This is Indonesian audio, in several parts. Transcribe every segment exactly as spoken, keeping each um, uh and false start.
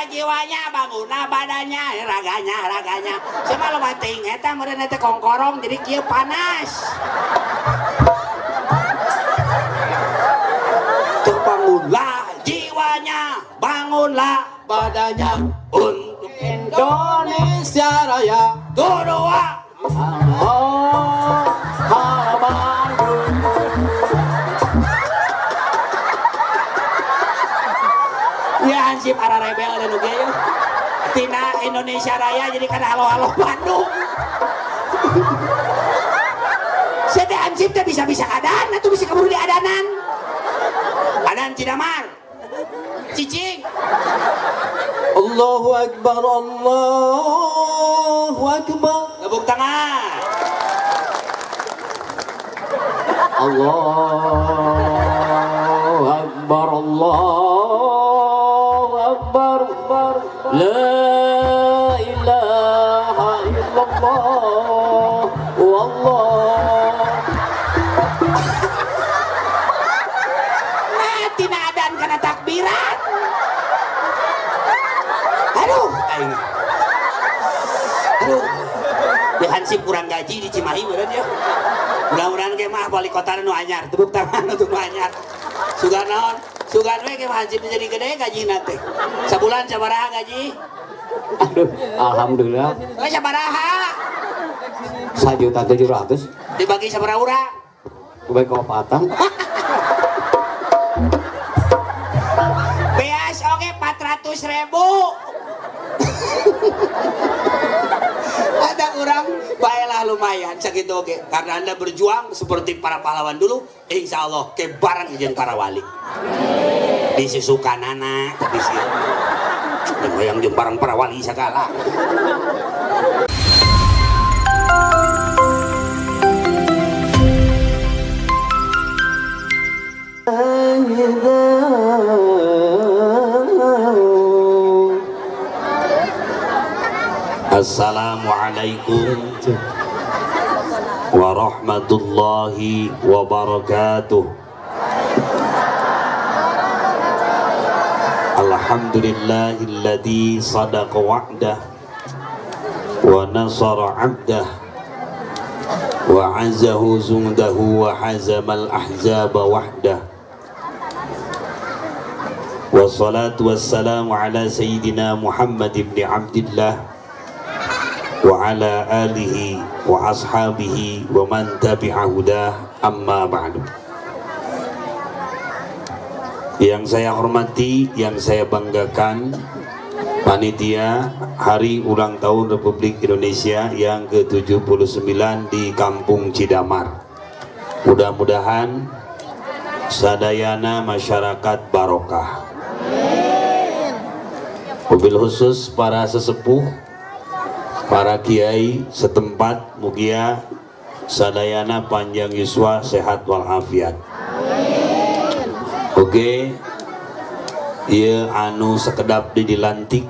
jiwanya, bangunlah badannya, raganya, raganya. Cuma lo mating, eta meureun teh kongkorong jadi kieu panas. Tuh bangunlah jiwanya, bangunlah badannya untuk Indonesia Raya. Dua. Oh, halamanku. Ya ansip ara rebel dan oge ya. Tina Indonesia Raya jadi kana halo-halo Bandung. Saya teh ansip teh bisa-bisa adan atuh bisa kabur di adanan. Adan Cidamar. Cicing. Allahu Akbar, Allahu Akbar. Tepuk tangan. Allahu Akbar, Allahu Akbar. La ilaha illallah. Wallah. Nah, tina adan kana takbiran. Aduh, aing. Aduh. Di hansip kurang gaji di Cimahi meureun ya. Mudah-mudahan ge mah wali kota nu anyar, tepuk tangan untuk nu anyar. Sugan naon? Sugan we ge hansip jadi gede gajina teh. Sabulan sabaraha gaji? Aduh, alhamdulillah. Oh, sabaraha? satu juta tujuh ratus. Dibagi sabaraha urang? Baik kopatan. Beas oge empat ratus ribu. Ada orang baiklah lumayan segitu oke karena anda berjuang seperti para pahlawan dulu, insya Allah kebaran izin para wali disusukan anak tapi sih yang jemparang para wali segala. Assalamualaikum warahmatullahi wabarakatuh. Alhamdulillahilladzi sadaqa wa'dah wa nasara 'abdah wa 'azzahu zundahu wa hazamal ahzaba wahdah. Wassalatu wassalamu ala sayyidina Muhammad ibn Abdillah wa ala alihi wa ashabihi wa man tabi'a hudah, amma ba'du. Yang saya hormati, yang saya banggakan, panitia Hari Ulang Tahun Republik Indonesia yang ke tujuh puluh sembilan di Kampung Cidamar. Mudah-mudahan sadayana masyarakat barokah. Mobil khusus para sesepuh, para kiai setempat, mugia sadayana panjang yuswa, sehat walafiat. Oke, ieu anu sekedap di dilantik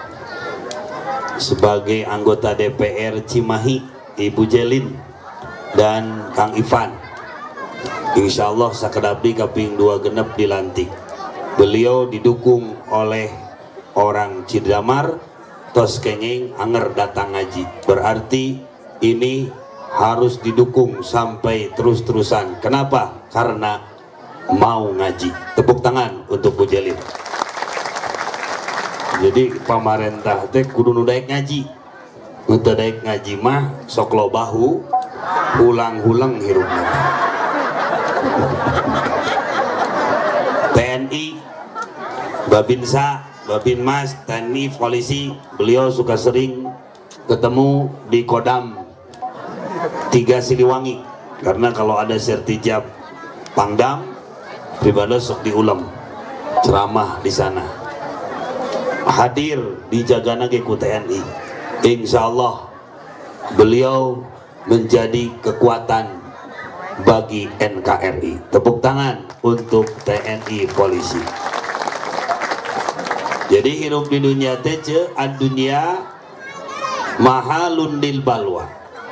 sebagai anggota D P R Cimahi, Ibu Jelin dan Kang Ivan. Insya Allah sekedap di kaping dua genep dilantik. Beliau didukung oleh orang Cidamar, tos kenging anger datang ngaji. Berarti ini harus didukung sampai terus-terusan. Kenapa? Karena mau ngaji. Tepuk tangan untuk Bu Jelin. Jadi pemerintah teh kudu nu daek ngaji. Nu teu daek ngaji mah sok lo bahu ulang-ulang hirupna. T N I, Babinsa, Babinmas, T N I, polisi, beliau suka sering ketemu di Kodam tiga Siliwangi karena kalau ada sertijab Pangdam pribadi sok diulam ceramah di sana, hadir di jagana ge ku T N I. Insya Allah beliau menjadi kekuatan bagi N K R I. Tepuk tangan untuk T N I polisi. Jadi hidup di dunia teh ad-dunya mahalun lil balwa.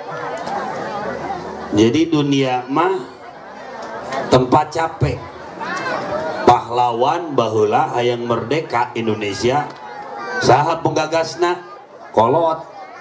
Jadi dunia mah tempat capek. Pahlawan baheula hayang merdeka Indonesia saha penggagasna kolot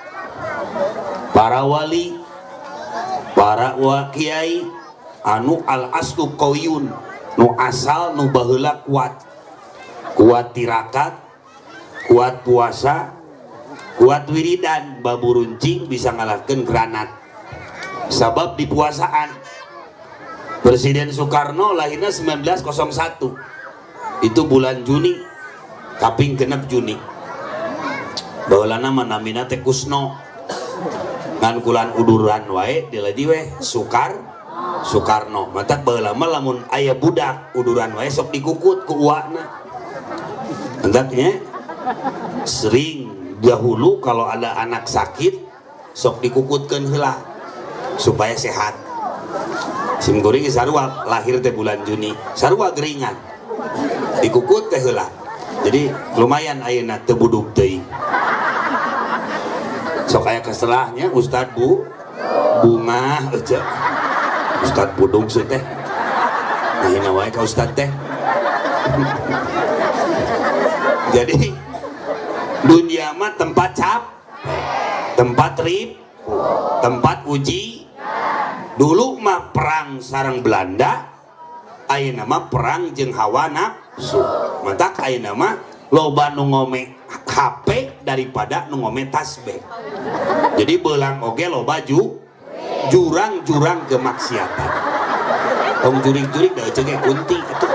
para wali para wa kiai anu al aslu qawyun nu asal nu baheula kuat kuat tirakat kuat puasa kuat wiridan baburuncing bisa ngalahkeun granat sabab di puasaan. Presiden Soekarno lahirnya sembilan belas nol satu itu bulan Juni kaping genep Juni baheulana manamina teh Kusno ngan kulan uduran wae diladi weh Sukar Soekarno mata baheula mah lamun aya budak uduran wae sok dikukut ku uwana entahnya sering dahulu kalau ada anak sakit sok dikukutkeun heula supaya sehat. Sim goreng sarua lahir teh bulan Juni sarua geringan dikukut teh heula jadi lumayan ayeuna teu budug teuing sok aya keselahnya Ustad Bu bunga aja Ustad budug sih teh ayeuna wae ka Ustad teh jadi dunia mah tempat cap tempat rib tempat uji. Dulu mah perang sareng Belanda ayeuna mah perang jeung hawa nafsu matak ayeuna mah loba nu ngome H P daripada nu ngome tasbih jadi beulang oge loba ju jurang-jurang kemaksiatan tong jurig-jurig da ceuk kunti atuh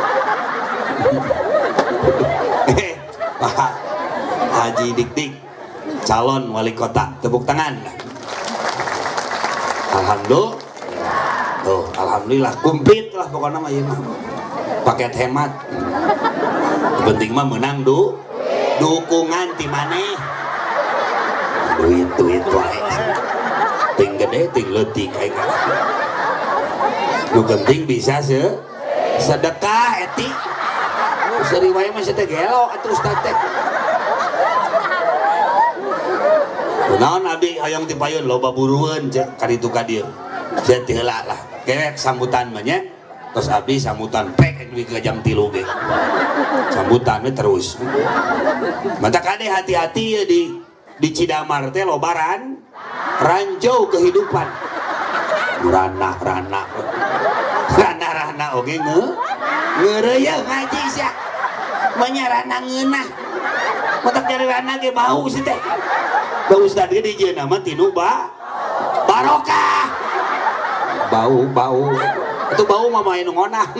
Haji Dik-Dik calon wali kota tepuk tangan. Alhamdulillah. Tuh, alhamdulillah kumplit lah pokoknya mah ieu mah. Paket hemat. Penting mah menang du. Dukungan ti maneh. Duit-duit wae. Ting gede ting leutik aing. Nu penting bisa se sedekah etik. Seri wae mah teh gelo atuh ustad teh. Naon abdi hayang dipayun loba burueun ka ditu ka dieu. Saya heula lah. Kewek sambutan mah nya. Terus abdi sambutan pek dugi ke jam tilu ge. Sambutan we terus. Mata kade hati-hati ya di di Cidamar teh lobaran ranjau kehidupan. Ranah-ranah. Ranah-ranah oge nge ngeureuyeuh ngaji sia. Menyarana ngeunah. Matak dari ranah ge bau sih teh. Bau Ustad ge di jeuna mah tinu ba barokah. Bau bau. Itu bau mah main ngonang.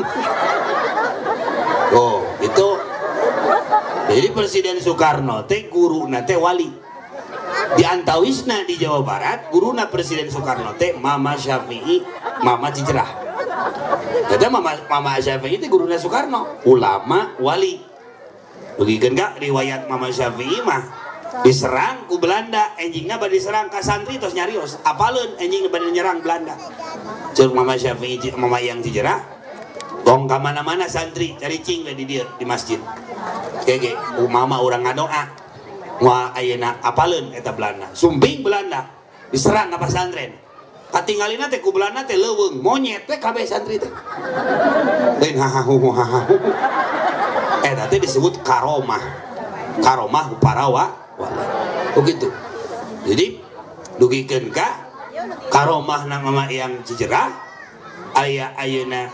Oh, itu. Jadi Presiden Soekarno teh guruna teh wali. Di antawisna di Jawa Barat, guruna Presiden Soekarno teh Mama Syafi'i, Mama Cicerah. Kata Mama Mama Syafi'i teh guruna Soekarno, ulama wali. Begikeun gak riwayat Mama Syafi'i mah diserang ku Belanda, enjingna bade diserang ka santri tos nyarios, apaleun enjing bade nyerang Belanda. Ceuk Mama Syafi'i Mama yang Cicerah, tong ka mana-mana santri cari cing di dieu di masjid. Kege, mama urang ngadoa. Wah ayeuna apaleun eta Belanda. Sumping Belanda diserang ka pesantren. Katinggalina teh ku Belanda teh leuweung, monyet teh kabeh santri teh. Lain hahahu hahahu. Eta teh disebut karomah. Karomah parawa wala. Begitu. Jadi dugikeun ka karomah na Mama yang Cicerah aya ayeuna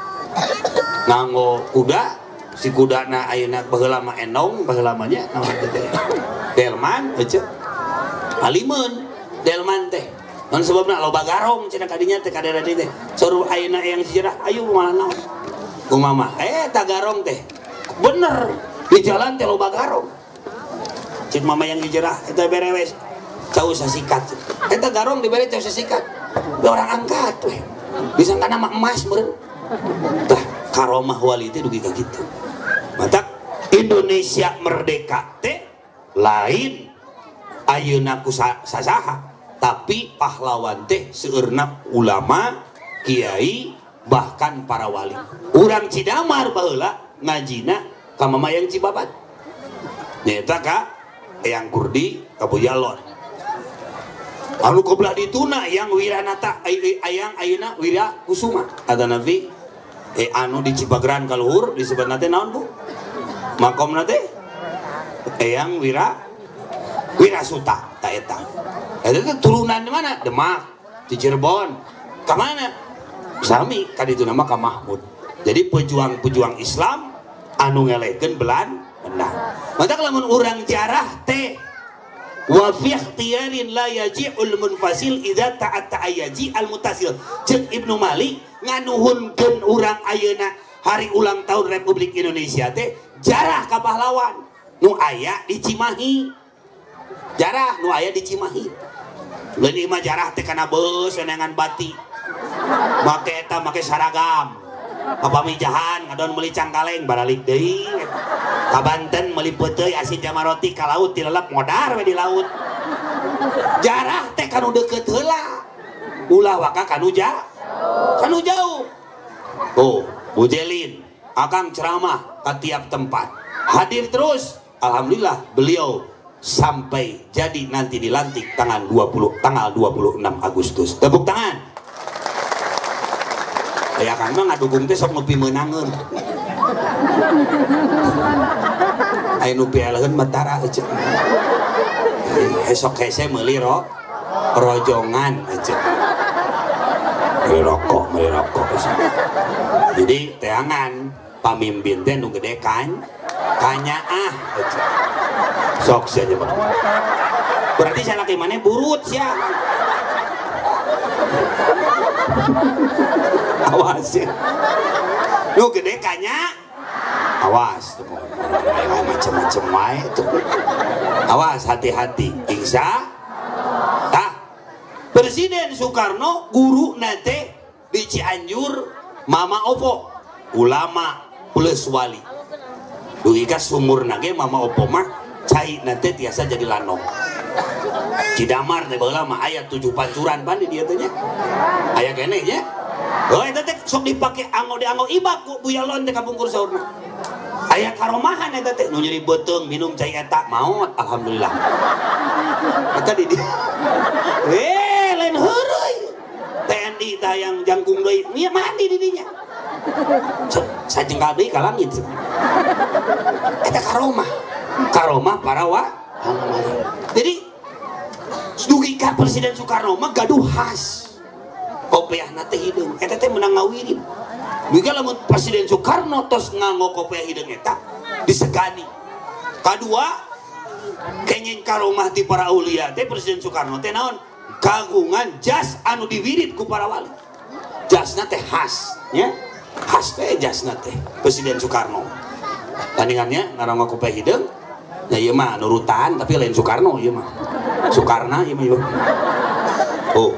nganggo kuda si kudana ayeuna baheula mah enong baheula mah nya delman ece alimeun delman teh ngan sebabna loba garong cenah kadinya teh kadera teh suruh ayeuna yang Cicerah ayo malah naon kumaha eh ta garong teh bener di jalan teh loba garong cik Mama yang Cicerah eta berewe cau sasikat eta garong dibere cau sasikat orang angkat weh bisa kana mah emas meureun tah karomah wali teh dugi ka kitu matak Indonesia merdeka teh lain ayeuna ku sasaha tapi pahlawan teh seueurna ulama kiai bahkan para wali urang Cidamar baheula ngajina ka Mama yang Cibabat nyaeta ka Eyang Kurdi ka Bojalon anu koblah dituna yang wiranata ayang ayeuna wira kusuma ada nabi eh anu di Cipagran kaluhur disebut nate naon Bu makom nate Eyang Wira Wirasuta tak eta. Eta teh turunan di mana? Demak, di Cirebon. Ka mana? Sami ka ditu nama ka Mahmud. Jadi pejuang-pejuang Islam anu ngelekeun Belanda. Mata lamun urang jarah teh wa fi ikhtiyarin la yaji'ul munfasil idza ta'atta ayaji al mutasil. Cek Ibnu Malik nganuhunkeun urang ayeuna hari ulang tahun Republik Indonesia teh jarah ka pahlawan nu aya di Cimahi. Jarah nu aya di Cimahi. Leuli mah jarah teh kana beus wenengan bati. Make eta make saragam. Kapamijahan ngadon meuli cangkaleng baralik deui. Ka Banten meuli peuteuy asin jama roti ka laut tilelep modar we di laut. Jarah teh kanu deukeut heula. Ulah waka kanu jauh. Kanu jauh. Oh, Bu Jelin, akang ceramah ke tiap tempat. Hadir terus. Alhamdulillah beliau sampai jadi nanti dilantik tanggal dua puluh tanggal dua puluh enam Agustus. Tepuk tangan. Ya kan mah ngadukung teh sok nepi meunangeun. Aya nu pialeun matara aja. Esok hese meuli ro rojongan aja. Meuli rokok, meuli rokok. Jadi teangan pamimpin teh nu gede kan kanyaah aja. Sok saja Pak. Berarti saya laki mana burut sia. Awas ya. Lu gede kanya. Awas tuh. Macam-macam wae tuh. Awas hati-hati. Insya tah. Presiden Soekarno guru nate di Cianjur Mama Opo ulama plus wali. Dugi ka sumur nage Mama Opo mah cai nate tiasa jadi lanong. Cidamar teh baheula mah aya tujuh pancuran pan di dieu teh nya. Aya keneh nya. Oh eta teh sok dipake anggo-anggo ibak ku buyalon teh kapungkur saurna. Aya karomahan eta teh nu nyeri beuteung minum cai eta maot alhamdulillah. Eta di dieu. Eh lain heureui. T N I tah yang jangkung deui nya mandi di dinya. Sajengkal deui ka langit. Eta karomah. Karomah para wa. Jadi dugi ka Presiden Soekarno mah gaduh khas. Kopiahna teh hideung eta teh menang ngawirin. Dugi lamun Presiden Soekarno tos nganggo kopiah hideung eta disegani. Kadua kenging karomah ti para aulia teh Presiden Soekarno teh naon? Kagungan jas anu diwirid ku para wali. Jasna teh khas, nya. Khas teh jasna teh Presiden Soekarno. Tandingannya ngaranggo kopiah hideung. Ya ieu mah nurutan tapi lain Soekarno ieu mah. Soekarna ieu mah. Oh.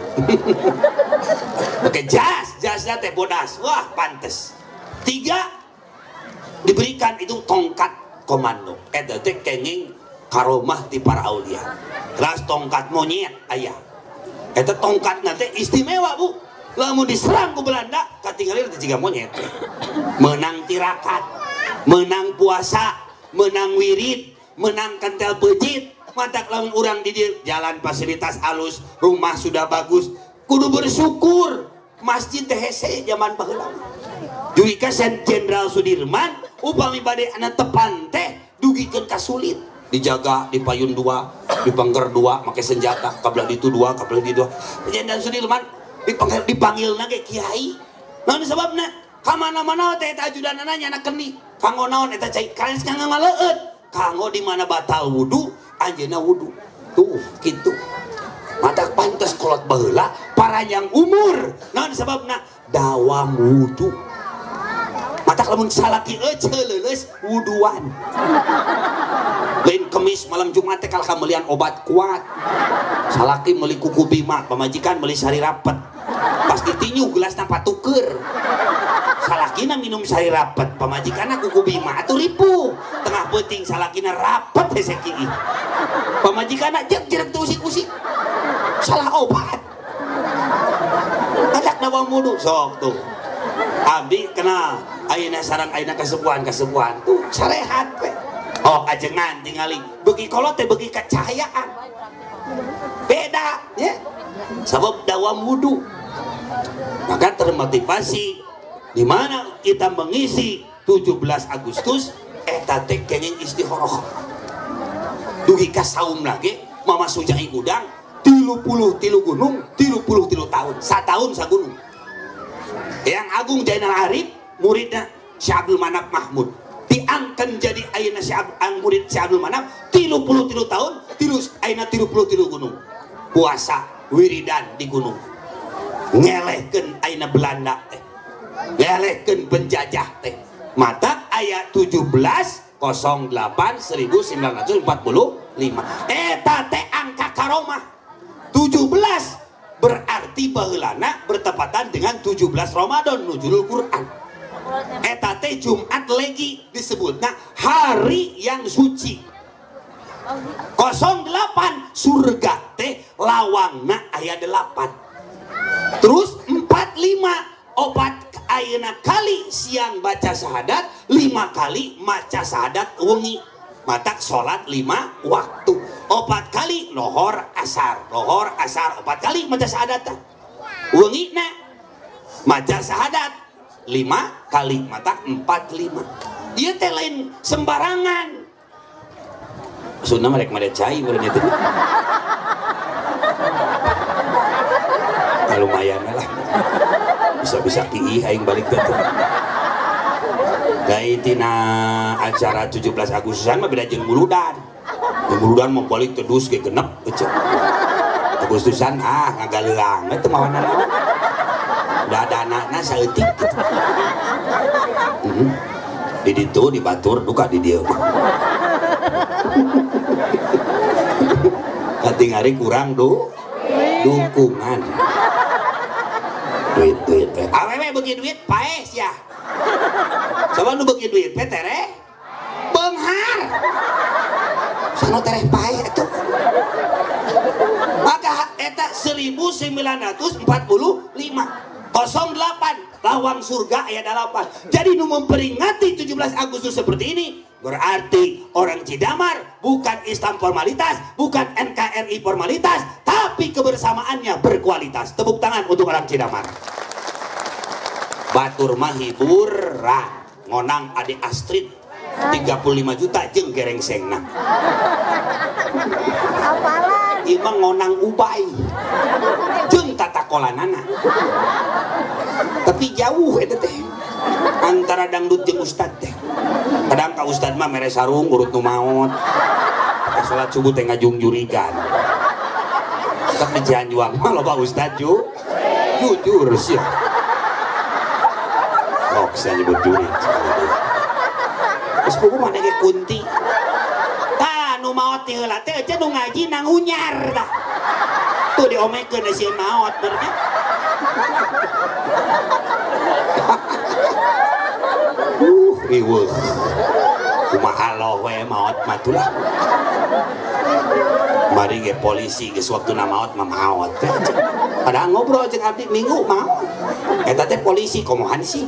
Oke, jas, jasnya teh bodas. Wah, pantes. Tiga diberikan itu tongkat komando. Eta teh kenging karomah ti para aulia. Kelas tongkat monyet aya. Eta tongkat nanti istimewa, Bu. Lamun diserang ku Belanda, katinggalir teh jiga monyet. Menang tirakat, menang puasa, menang wirid, menang kentel pejit. Matak lamun urang di dieu jalan fasilitas halus, rumah sudah bagus, kudu bersyukur. Masjid teh hese zaman baheula. Dugi ka Jenderal Sudirman upami bade ana tepan teh dugikeun ka sulit. Dijaga di payun dua, di pangger dua, make senjata, kabelah ditu dua, kabelah di dua. Jenderal Sudirman dipanggil dipanggilna ge kiai. Naon sababna? Ka mana-mana teh eta ajudanana nya anak keni. Kanggo naon eta cai kalian kanggo ngaleut. Kanggo di mana batal wudu, anjeunna wudu. Tuh, kitu. Matak pantes kolot baheula paranyang umur. Naon sababna? Dawam wudu. Matak lamun salaki euceul leuleus wuduan. Lain kemis malam Jumat teh kalka mealian obat kuat. Salaki meuli kuku bima, pamajikan meuli sari rapet. Pas ditinyu gelasna patuker. Salakina minum sari rapet, pamajikanna kuku bima atuh ripuh. Tengah peuting salakina rapet hese kieu. Pamajikanna jeung jerek teu usik-usik. Salah obat. Ajak dawam wudu sok tuh. Abdi kena ayeuna sareng ayeuna kasepuhan-kasepuhan tuh sarehat we. Oh ajengan tingali beuki kolot teh beuki kacahayaan. Beda ya. Sabab dawam wudu. Maka termotivasi di mana kita mengisi tujuh belas Agustus eta teh kenging istikharah. dugi ka saum lagi mama sujai gudang tilu puluh tilu gunung tilu puluh tilu tahun satahun sagunung yang agung Jainal Arif muridnya Syekh Abdul Manap Mahmud diangkan jadi ayeuna Syekh murid Syekh Abdul Manap tilu puluh tilu tahun tilu ayeuna tilu puluh tilu gunung puasa wiridan di gunung ngelehkeun ayeuna Belanda teh ngelehkeun penjajah teh mata ayat tujuh belas nol delapan seribu sembilan ratus empat puluh lima eta teh angka karomah tujuh belas berarti baheulana bertepatan dengan tujuh belas Ramadan nuzulul Quran eta teh Jumat legi disebutna hari yang suci nol delapan surga teh lawangna aya delapan terus empat lima opat ayeuna kali siang baca syahadat lima kali maca syahadat wengi matak sholat lima waktu opat kali lohor asar lohor asar opat kali maca syahadat wengi na maca syahadat lima kali matak empat lima dia teh lain sembarangan Sunda mereka mereka cai mereka itu lumayan lah bisa-bisa kiih aing balik ke tuh dari tina acara tujuh belas Agustusan mah beda jeung muludan jeung muludan mau balik terus ke genep kecil Agustusan ah ngagalelang itu mawana naon udah ada anakna saeutik gitu hmm. di ditu dibatur duka di dieu mah kating hari kurang do dukungan duit duit awewe bagi duit paes ya coba nu bagi duit pe tere benghar sanu tere paes itu maka eta seribu sembilan ratus empat puluh lima nol delapan lawang surga ayat delapan jadi nu memperingati tujuh belas Agustus seperti ini berarti orang Cidamar bukan Islam formalitas bukan N K R I formalitas tapi kebersamaannya berkualitas tepuk tangan untuk orang Cidamar batur mah hiburan ngonang adik Astrid tiga puluh lima juta jeung gerengsengna imang ngonang ubay jeung tata kolanana tapi jauh itu teh antara dangdut jeung ustad teh kadang ka ustad mah mere sarung urut nu maot ka salat subuh teh ngajungjurigan tapi di Cianjuang mah loba ustad ju jujur sih kok saya nyebut juri terus buku mana ke kunti tah nu maot ti heula teh aja nu ngaji nang unyar tah tuh diomekeun si maot bener uh ieu kumaha lo we maot matulah mari ge polisi geus waktuna maot mah maot padahal ngobrol jeung abdi minggu maot eta teh polisi komohan sih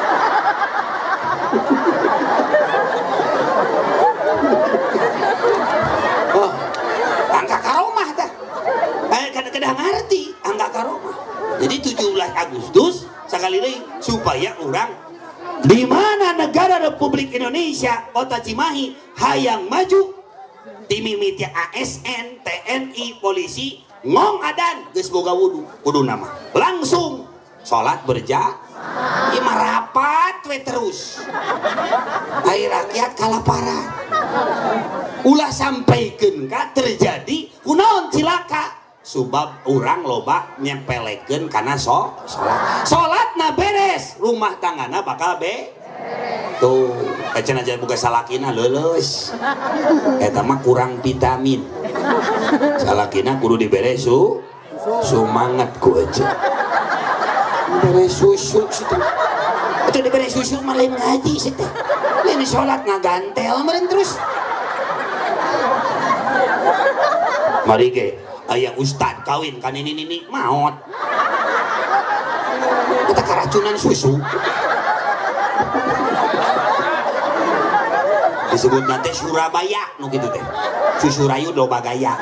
oh angka karomah teh eh kadang-kadang ngarti angka karomah jadi tujuh belas Agustus sekali lagi supaya orang di mana negara Republik Indonesia kota Cimahi hayang maju timimiti A S N T N I polisi ngong adan geus boga wudu wudu nama langsung sholat berja ima rapat we terus hai rakyat kalaparan ulah sampaikeun ka terjadi kunaon cilaka sebab orang loba nyempelekeun kana so salat salatna beres rumah tanggana bakal be tuh ecen aja buka salakina leuleus eta mah kurang vitamin salakina kudu diberes su sumanget ku aja beres susu situ itu diberes susu mah lain ngaji situ lain salat ngagantel meureun terus mari ge aya ustad kawin kan ini ini maot kita keracunan susu disebut nanti Surabaya nu gitu teh susu rayu loba gaya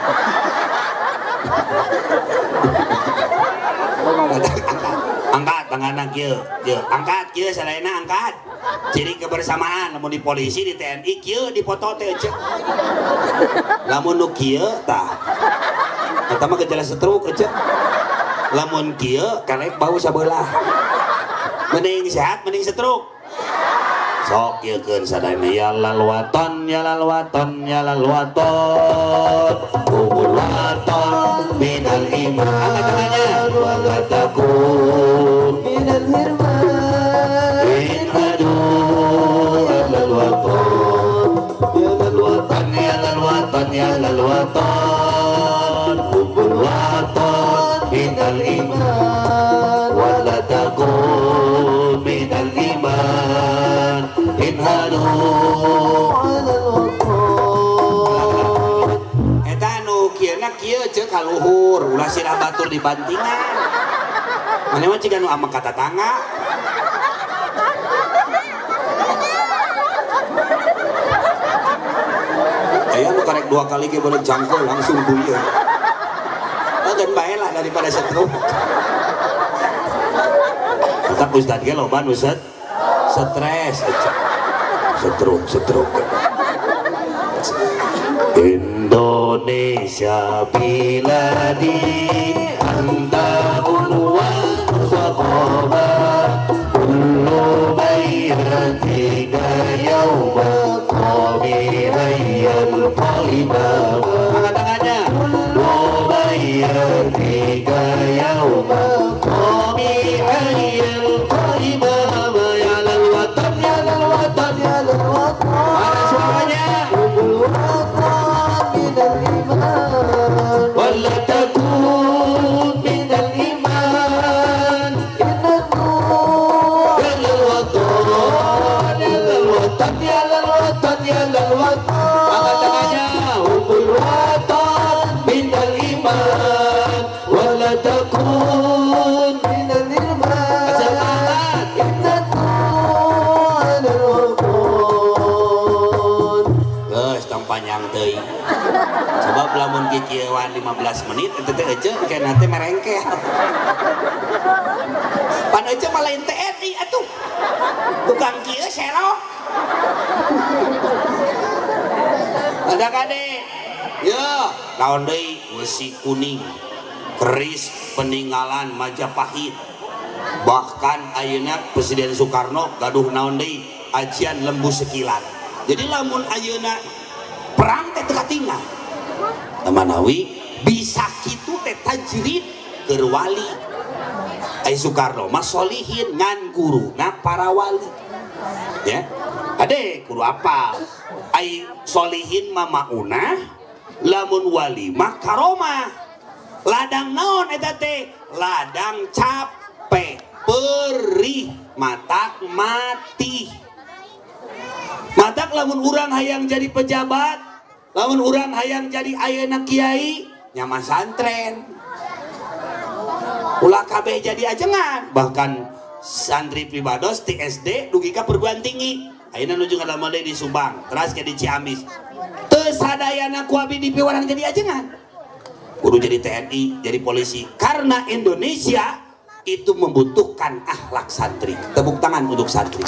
angkat tangan kieu kieu angkat kieu selaina angkat ciri kebersamaan lamun di polisi di T N I kieu dipoto teh cek lamun nu kieu tah eta mah gejala stroke cek lamun kieu karek bau sabelah mending sehat mending stroke sok kieukeun sadayana ya lal waton ya lal waton ya lal waton hubul waton minal iman angkat tangannya wa takun minal hirman inhadu lal waton ya lal waton ya lal waton ya lal waton hubul waton minal iman wa takun minal iman inhadu eta nu kieuna kieu ceuk kaluhur ulah sirah batur dibantingan mana mah ciga nu ama kata tangga aya nu karek dua kali ge boleh jangkul langsung buyeu dan bae lah daripada stroke tetap ustad ge loba nu set stres stroke stroke Indonesia biladi anta ulwan saqaba kullu bayratika yawma qami hayyal qalba angkat tangannya kullu bayratika yawma qami hayyal qalba ya lal watan ya lal watan ya lal watan mana suaranya wala takun minal iman innahu ya lal watan ya lal watan ya lal watan ya lal watan angkat tangannya hubul watan minal iman wala takun minal iman semangat innahu alal watan geus tong panjang teuing sebab lamun kikieuan lima belas menit itu teh ece kena teh merengkel pan ece mah lain T N I atuh tukang kieu serok ada kade ya naon deui besi kuning keris peninggalan Majapahit bahkan ayeuna Presiden Soekarno gaduh naon deui ajian lembu sekilat jadi lamun ayeuna perang teh teu katinggal Manawi bisa kitu teh tajrid keur wali ai Soekarno mah solihin ngan guru na para wali ya ade kudu apa ai solihin mah maunah lamun wali mah karomah ladang naon eta teh ladang capek perih matak mati matak lamun urang hayang jadi pejabat lamun urang hayang jadi ayeuna kiai nyaman santren ulah kabeh jadi ajengan bahkan santri pribados ti S D dugi ka perguruan tinggi ayeuna nuju ngadamel di Subang teras ke di Ciamis teu sadayana ku abdi di piwarang jadi ajengan kudu jadi T N I jadi polisi karena Indonesia itu membutuhkan akhlak santri tepuk tangan untuk santri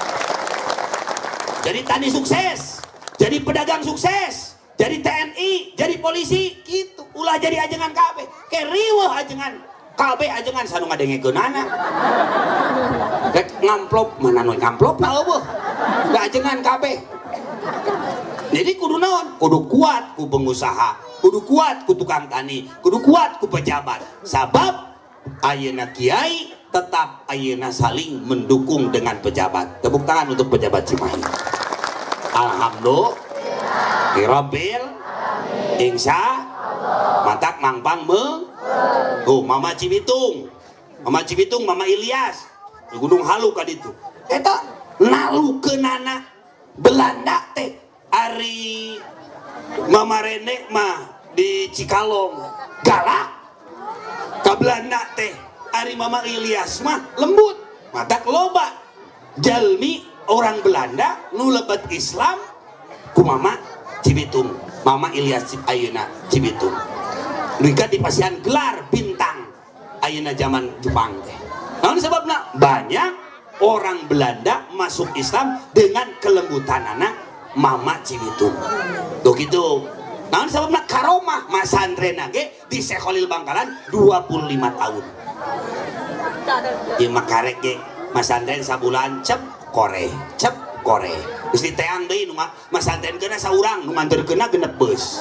jadi tani sukses jadi pedagang sukses jadi T N I jadi polisi gitu ulah jadi ajengan kabeh ke riweuh ajengan kabeh ajengan sanu ngadengekeunana rek ngamplop mana nu ngamplopna eueuh da ajengan kabeh jadi kudu naon kudu kuat ku pengusaha kudu kuat ku tukang tani kudu kuat ku pejabat sabab ayeuna kiai tetap ayeuna saling mendukung dengan pejabat tepuk tangan untuk pejabat Cimahi alhamdulillah Rabbil insya matak mangpang meng tuh Mama Cibitung Mama Cibitung Mama Ilyas di Gunung Halu ka ditu eta nalukeunana Belanda teh ari Mama Rene mah di Cikalong galak ka Belanda teh ari Mama Ilyas mah lembut matak loba jalmi orang Belanda nu lebet Islam ku Mama Cibitung Mama Ilyas ayeuna Cibitung Nuika dipasihan gelar bintang ayeuna zaman Jepang teh Namun sebabnya banyak orang Belanda masuk Islam dengan kelembutan anak Mama Cibitung. Tuh gitu. Namun sebabnya karomah Mas Andre nage di Sekholil Bangkalan dua puluh lima tahun. Di makarek ge Mas Andre sabulan cep kore, cep kore. Terus di teang deui nu Mas Andre geuna saurang nu nganterkeunna genep beus.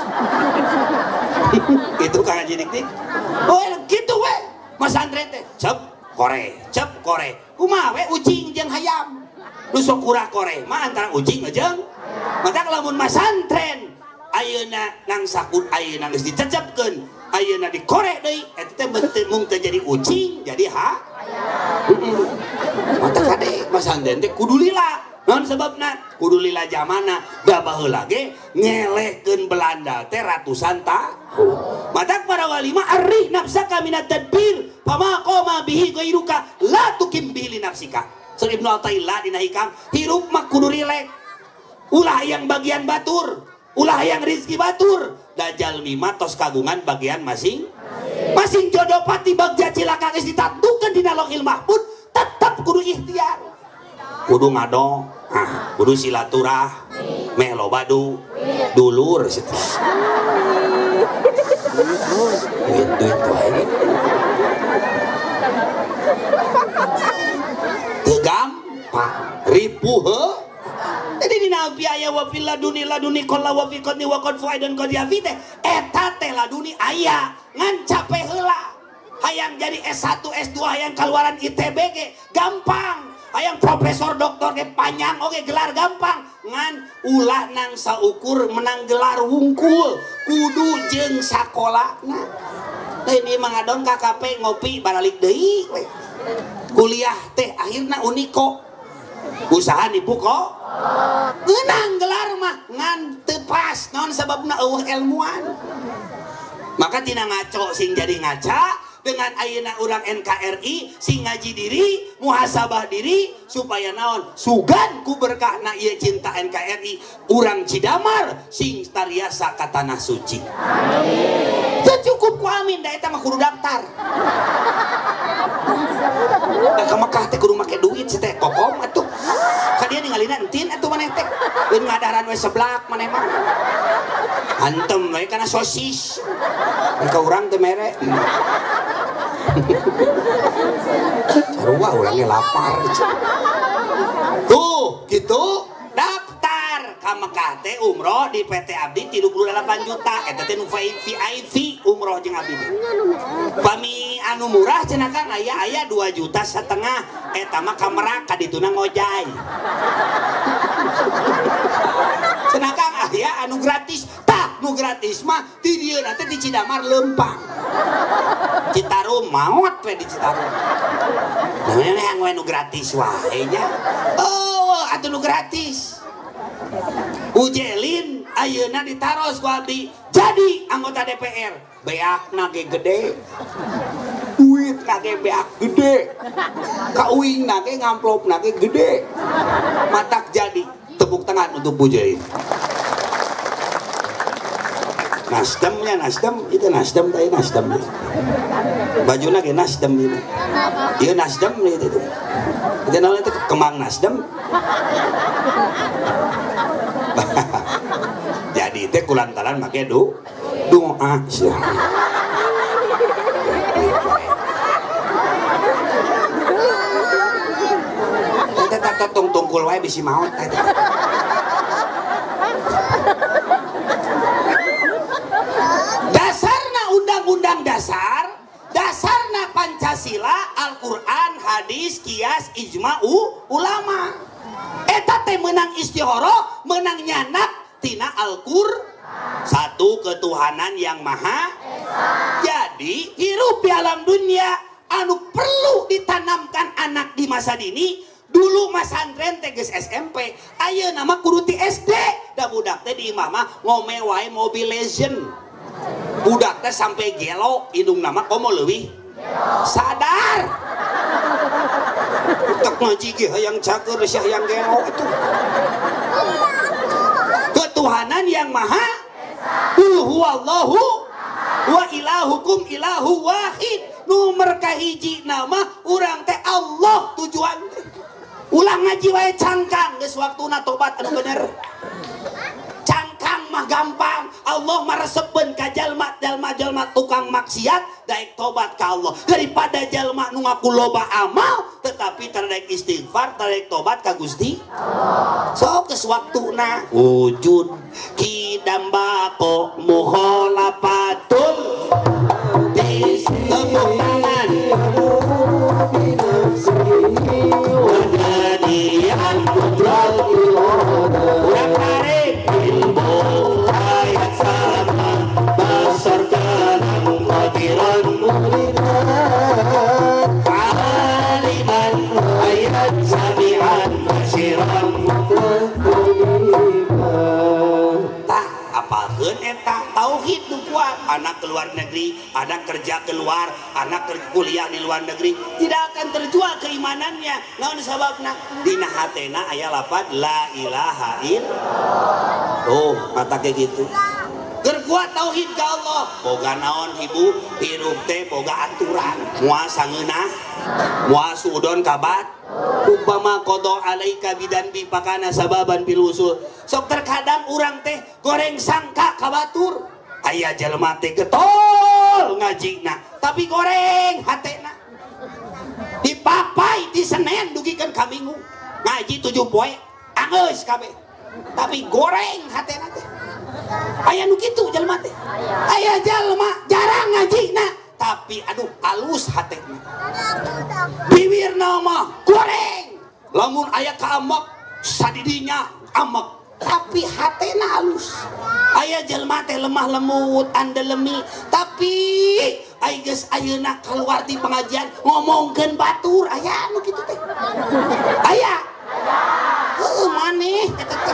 Itu Kang Haji Dik. Oh gitu we. Mas Andre teh cep kore, cep kore. Kumaha we ucing jeung hayam. Nu sok kurang kore mah antara ucing jeung matak lamun Mas Andre ayeuna nang sakut ayeuna geus dicecepkeun ayeuna dikorek deui eta teh beuteung mung teu jadi ucing jadi ha heeh matak kade Mas Andre teh kudu lila naon sebabna kudu lila zamana da baheula ge ngelehkeun Belanda teh ratusan tahun matak para wali mah arih nafsaka minat tadbir fama qoma bihi ghairuka la tukim bihi nafsika Sir Ibnu Athaillah dina hikam hirup mah kudu rilek ulah yang bagian batur ulah yang rizki batur dajal mima tos kagungan bagian masing masing jodoh pati bagja cilaka geus ditatukeun dina Lauhil Mahfuz tetap kudu ikhtiar kudu ngado ah kudu silaturah meh loba du dulur duit duit wae teu gampang ripuh heuh. Jadi di nabi ayah wa fil laduni laduni qalla wa fi qadni wa qad fuaidan qad yafi teh eta teh laduni aya ngan cape heula hayang jadi S satu S dua hayang kaluaran I T B ge gampang hayang profesor doktor ge panjang oge gelar gampang ngan ulah nang saukur menang gelar wungkul kudu jeung sakolana teh ieu mah ngadon K K P ngopi baralik deui we kuliah teh akhirna uniko usaha nipu kok ngeunang gelar mah ngan teu pas naon sababna eueuh ilmuwan maka tina ngaco sing jadi ngaca dengan ayeuna urang N K R I sing ngaji diri muhasabah diri supaya naon sugan ku berkahna ieu cinta N K R I urang Cidamar sing tariasa ka tanah suci amin teu cukup ku amin da eta mah kudu daftar da ka Mekah teh kudu make duit si teh kokom atuh ka dia ningalina entin atuh maneh teh beun ngadaran we seblak maneh mah antem we kana sosis ka urang teh mere sarua urangnya lapar tuh gitu daftar ka Mekah teh umroh di P T Abdi tiga puluh delapan juta eta teh nu V I P umroh jeung abdi pami anu murah cenah Kang aya aya dua juta setengah eta mah ka Merak ka dituna ngojay cenah Kang aya anu gratis tah nu gratis mah ti dieu teh di Cidamar lempang Citarum maot we di Citarum namanya yang we nu gratis wae nya oh atuh nu gratis Ujelin ayeuna ditaros ku abdi jadi anggota D P R beakna ge gede duit nage beak gede kauing nage ngamplop nage gede matak jadi tepuk tangan untuk Ujelin Nasdemnya Nasdem itu Nasdem tadi Nasdem baju nage Nasdem itu iya Nasdem itu itu namanya itu kemang Nasdem jadi teh kulantaran make do doa sih teh teh tong tungkul wae bisi maot teh dasarna undang-undang dasar dasarna Pancasila Al-Quran hadis kias ijma ulama eta teh menang istihoro menang nyanak tina Al-Qur'an satu ketuhanan yang maha esa. Jadi hirup di alam dunia anu perlu ditanamkan anak di masa dini dulu Mas Andren teges S M P ayeuna nama kudu ti S D da budak teh di imah mah ngome wae Mobile Legend budak teh sampai gelo hidung nama komo leuwih sadar tak ngaji ge hayang cager sia hayang gelo itu ketuhanan yang maha qul huwallahu wa ilahukum ilahu wahid nomor kahiji nama urang teh Allah tujuan teh. Ulang ngaji wae cangkang geus waktuna tobat anu bener. Cangkang mah gampang, Allah mah resepkeun ka jalma jalma-jalma tukang maksiat daek tobat ka Allah daripada jalma nu ngaku loba amal tetapi terdaek istighfar terdaek tobat ka Gusti Allah. Sok geus waktuna wujud kidambako mukhalafatul di tepuk tangan wadadiyan kudrat urang tarik ilmu ayat sama basar kalam qadiran aliman ayat sabi'an masyiran tah apalkeun eta tauhid nu kuat. Anak keluar negeri, anak kerja keluar, anak kuliah di luar negeri tidak akan terjual keimanannya. Naon sababna? Dina hatena aya lafaz la ilaha illallah. Oh, mata kayak gitu. Gerkuat tauhid ka Allah. Boga naon ibu? Hirup teh boga aturan. Moal sangeunah, moal suudon kabat. Upama kodo alaika bidan bipakana sababan pilusul. Sok terkadang urang teh goreng sangka kabatur. Aya jelema teh getol ngajina tapi goreng hatena. Dipapai di Senin dugikeun ka Minggu. Ngaji tujuh poe angeus kabeh. Tapi goreng hatena teh. Aya nu kitu jelema teh. Aya jelema jarang ngajina tapi aduh alus hatena. Bibirna mah goreng. Lamun aya ka amek sadidinya amek tapi hatena halus. Aya jelma teh lemah lemut andelemi tapi ai geus ayeuna keluar di pengajian ngomongkeun batur aya anu kitu teh. Aya. Heuh maneh eta teh.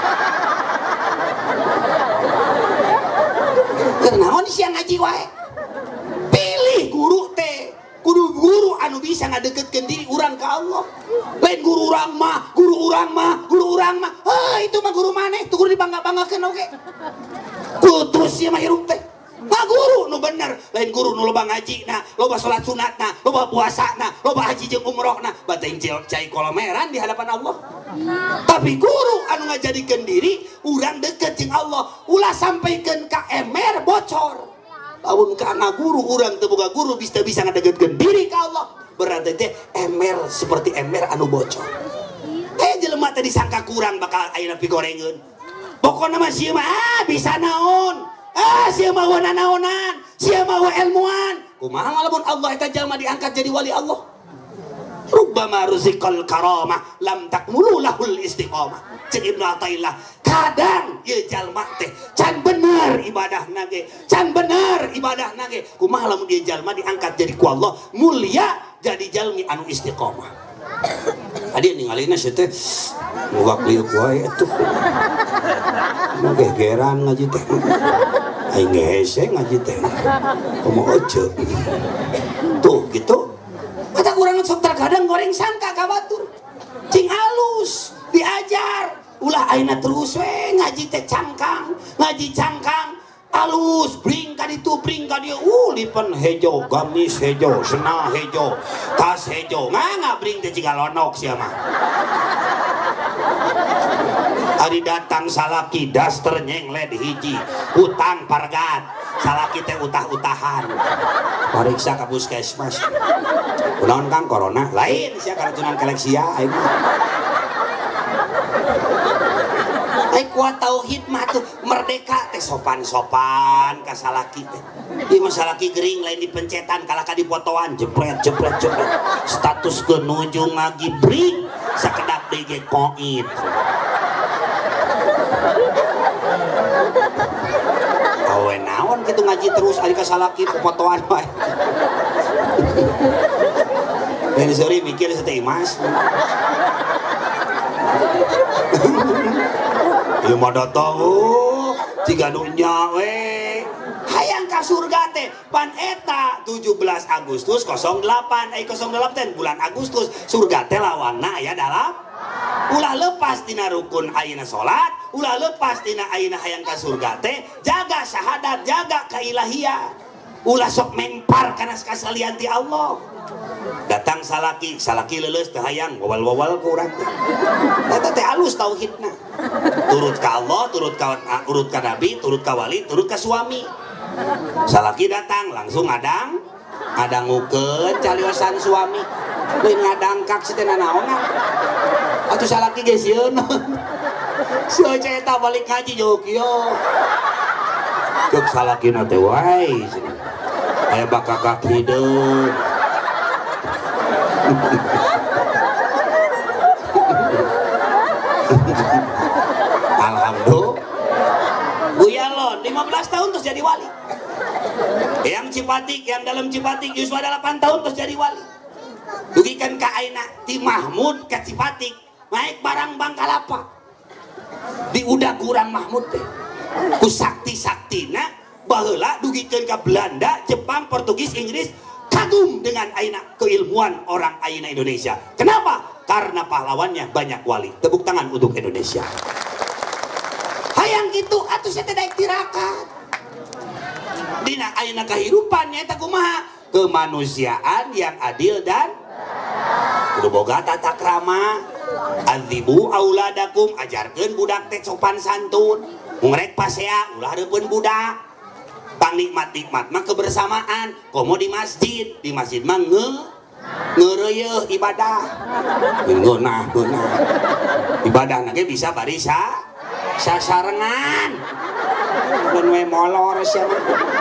Keur naon sia ngaji wae? Pilih guru teh. Kudu guru anu bisa ngadeketkeun diri urang ka Allah. Lain guru urang mah, guru urang mah, guru urang mah. Heuh itu mah guru maneh, tuh guru dibangga-banggakeun oge. Kudu sia mah hirup teh. Mah guru nu bener, lain guru nu loba ngajina, loba salat sunatna, loba puasana, loba haji jeung umrohna, bateng cai kolomeran di hadapan Allah. Tapi guru anu ngajadikeun diri urang deket jeung Allah, ulah sampaikeun ka emer bocor. Lamun kana guru urang teu boga guru bisa bisa ngadegetkeun diri ka Allah berarti teh emer seperti emer anu bocor. Eh jelema teh disangka kurang bakal ayeuna pigorengeun. Pokona mah sieu mah ah bisa naon. Ah sieu mah wana naonan, sieu mah ilmuwan. Kumaha lamun Allah eta jalma diangkat jadi wali Allah. Rubbama ruziqal karamah lam takmulu lahul istiqamah. Cek Ibnu Athaillah kadang ieu jalma teh can bener ibadahna ge, can bener ibadahna ge. Kumaha lamun ieu jalma diangkat jadi ku Allah, mulia jadi jalmi anu istiqamah. Adi ningalina sia teh boga kliuk wae atuh. Nu gegeran ngaji teh. Aing hese ngaji teh. Kumaha ece. Tuh gitu. Kata kurang sok terkadang goreng sangka ka batur. Cing halus diajar ulah aina terus we ngaji teh cangkang ngaji cangkang alus bring ka ditu bring ka dieu uh lipen hejo gamis hejo sena hejo tas hejo nganga bring teh ciga lonok sia mah. Ari datang salaki daster nyengled hiji utang pargat salaki teh utah-utahan pariksa ka puskesmas kunaon Kang corona lain sia karacunan kaleksia aing ai kuat tauhid mah tuh merdeka teh sopan-sopan ka salaki teh ieu mah salaki gering lain dipencetan kalaka dipotoan jepret jepret jepret status kenuju ngagibring sakedap D G koit awe naon kitu ngaji terus ari ka salaki potoan wae. Ben sorry mikir seteh Mas. Ieu mah datang tiga dunya we. Hayang ka surga teh pan eta tujuh belas Agustus nol delapan eh nol delapan bulan Agustus surga teh lawanna aya dalam ulah lepas tina rukun ayeuna salat, ulah lepas tina ayeuna hayang ka surga teh jaga syahadat, jaga kailahiyah. ulah sok mempar karena sekasalian ti Allah. Datang salaki, salaki leuleus teu hayang wawal-wawal ku urang teh. Eta teh alus tauhidna. Turut ka Allah, turut ka urut ka Nabi, turut ka wali, turut ka suami. Salaki datang langsung ngadang, ngadangukeun caliosan suami. Lain ngadangkak si teh nanaonan. Atuh salaki geus sieun. Sioe eta balik ngaji jauh kieu. Cuk salakina teh wae. Aya bakakak hideung. Alhamdulillah. Buyalon lima belas tahun terus jadi wali. Yang Cipatik, yang dalam Cipatik Yuswa delapan tahun terus jadi wali. Dugikan ka aina ti Mahmud ka Cipatik naik barang Bangkalapa. Di udah kurang Mahmud teh. Ku sakti-saktina baheula dugikeun ka Belanda, Jepang, Portugis, Inggris kagum dengan aina keilmuan orang aina Indonesia. Kenapa? Karena pahlawannya banyak wali. Tepuk tangan untuk Indonesia. Hayang gitu atuh saya teh daek tirakat. Dina aina kahirupan nya eta kumaha? Kemanusiaan yang adil dan kudu boga tata krama. Adzibu auladakum, ajarkeun budak teh sopan santun. Mun rek pasea ulah hareupeun budak. Pangnikmat-nikmat mah kebersamaan. Komo di masjid, di masjid mah nge ngeureuy ibadah. Ngeunah, ngeunah. Ibadah na ge bisa bari sa sasarengan. Mun we molor sia mah.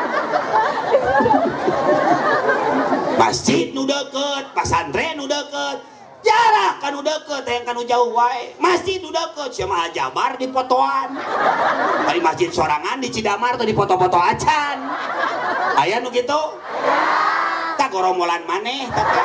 Masjid nu deukeut, pasantren nu deukeut. Jarak kan udah deket, yang kan jauh wae. Masjid udah deket, sama Jabar di fotoan. Dari masjid sorangan di Cidamar tuh di foto-foto acan. Aya nu gitu? Tak goromolan maneh tapi.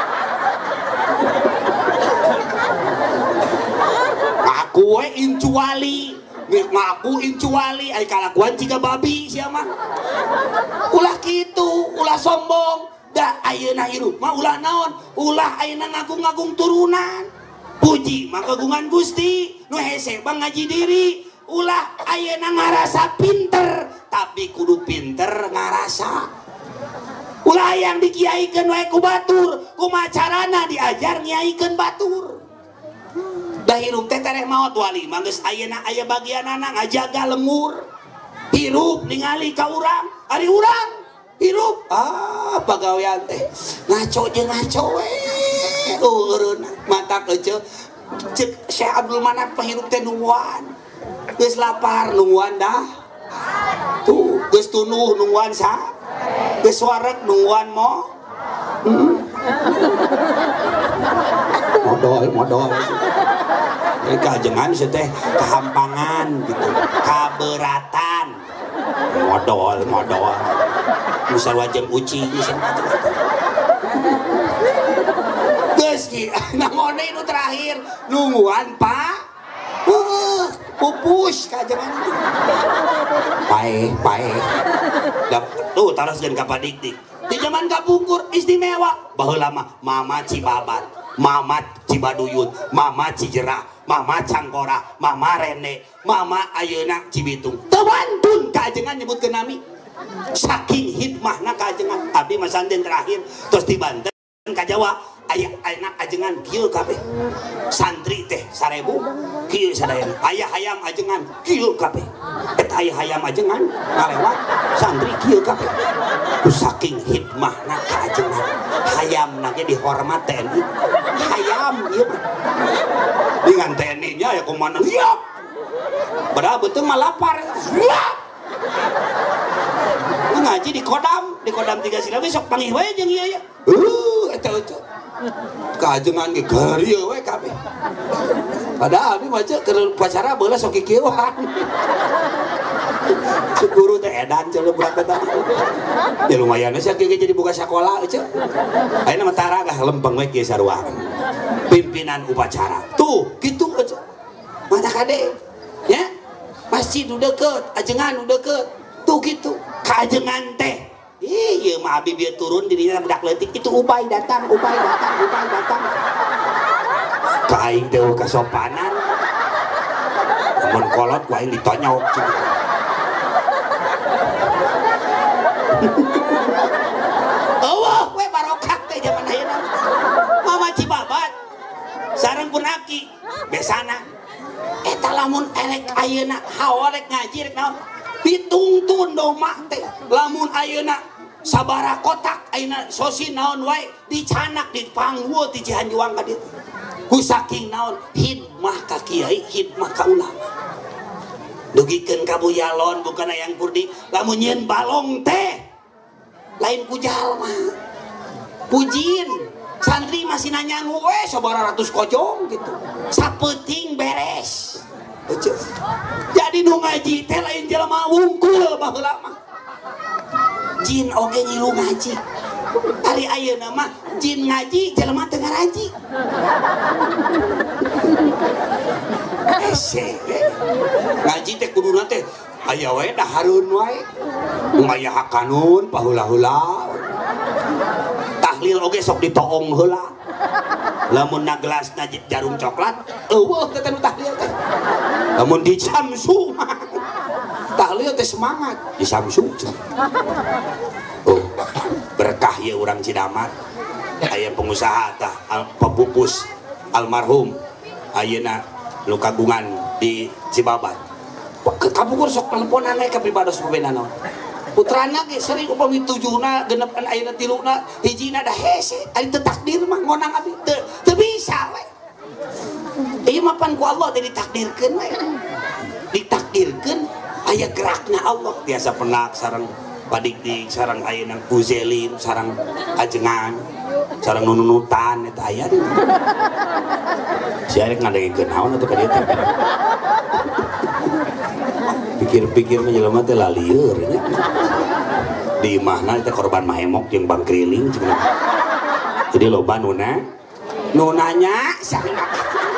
Aku we incuali, ngaku incuali, ay kalakuan jika babi siapa? Ulah gitu, ulah sombong. Da ayeuna hirup mah ulah naon, ulah ayeuna ngagung-ngagung turunan. Puji mah kagungan Gusti, nu hese bang ngaji diri. Ulah ayeuna ngarasa pinter, tapi kudu pinter ngarasa. Ulah yang dikiaikeun wae ku batur, kumaha carana diajar ngiaikeun batur. Da hirup teh tareh maot wali, mah geus ayeuna aya bagianana ngajaga lemur. Hirup ningali ka urang, ari urang hirup ah pagawean teh ngaco jeung ngaco we eureun mata keceu cek Syekh Abdul Manap pahirup teh nungguan geus lapar nungguan dah tuh geus tunuh nungguan sa geus wareg nungguan mo hmm. Modoy modoy ini kajengan sih teh kehampangan gitu kaberatan modal modal misal wajeng uci misal geus ki namone nu terakhir nungguan pak uh, pupus kajengan pae pae tuh taraskeun ka padikdik di zaman kapungkur istimewa baheula mah mama cibabat mama cibaduyut mama cijerah mama cangkora mama rene mama ayeuna cibitung tebantun kajengan nyebutkeun nami saking hikmahna kajengan abdi masanten terakhir terus di Banten ka Jawa aya anak ajengan kieu kabeh santri teh sarebu kieu sadayana aya hayam ajengan kieu kabeh eta aya hayam ajengan ngalewat santri kieu kabeh ku saking hikmahna kajengan hayamna ge dihormat T N I hayam ieu dengan T N I-nya ya komandan siap padahal betul mah lapar siap ngaji di Kodam di Kodam tiga sila besok panggil wae jeung ieu ya uh eta itu kajengan ge garieu we kabeh padahal abi maca keur pacara beula sok kikieuan guru teh edan ceuleuh budak eta ya lumayan sih kieu jadi buka sekolah euy ayeuna mah taragah lempeng we kieu sarua pimpinan upacara tuh gitu euy mata kade ya masjid udah deket ajengan udah deket tuh gitu kajengan teh iya mah abi bieu turun dirinya budak leutik itu ubay datang ubay datang ubay datang ka aing teh kasopanan mun kolot ku aing ditonyok besana eta lamun erek ayeuna hawa rek ngaji rek naon ditungtun doma teh lamun ayeuna sabara kotak ayeuna sosi naon wae dicanak di pangwo ti Cihanjuang ka dieu ku saking naon hidmah ka kiai hidmah ka ulama dugikeun ka buyalon bukan hayang kurdi lamun nyeun balong teh lain ku jalma pujin santri masih nanya we sabara ratus kojong gitu sapeuting beres jadi nu ngaji teh lain jelema wungkul baheula mah jin oge ngilu ngaji ari ayeuna mah jin ngaji jelema teu ngaraji ese ngaji teh kuduna teh aya wae dahareun wae nu aya hakanun paheula-heula tahlil oge sok ditoong heula lamun na gelasna jarum coklat eueuh teh nu tahlil teh lamun di Samsu mah tahlil teh semangat di Samsu oh berkah ya urang Cidamat aya pengusaha tah pepupus almarhum ayeuna nu kagungan di Cibabat kabungkur sok teleponan we ka pribados pebena naon putrana ge sering upami tujuna genepkan ayeuna tiluna hijina da hese ari teu takdir mah ngonang abi teu teu bisa we ieu mah pan ku Allah teh ditakdirkeun we ditakdirkeun aya gerakna Allah biasa penak sareng padikdik sareng ayeuna kuzelin sareng ajengan sareng nununutan eta aya di si arek ngadengkeun naon atuh ka dieu teh pikir-pikir menjelma teh lalieur nya di imahna teh korban mahemok jeung bang keriling jadi loba nuna nunanya sareng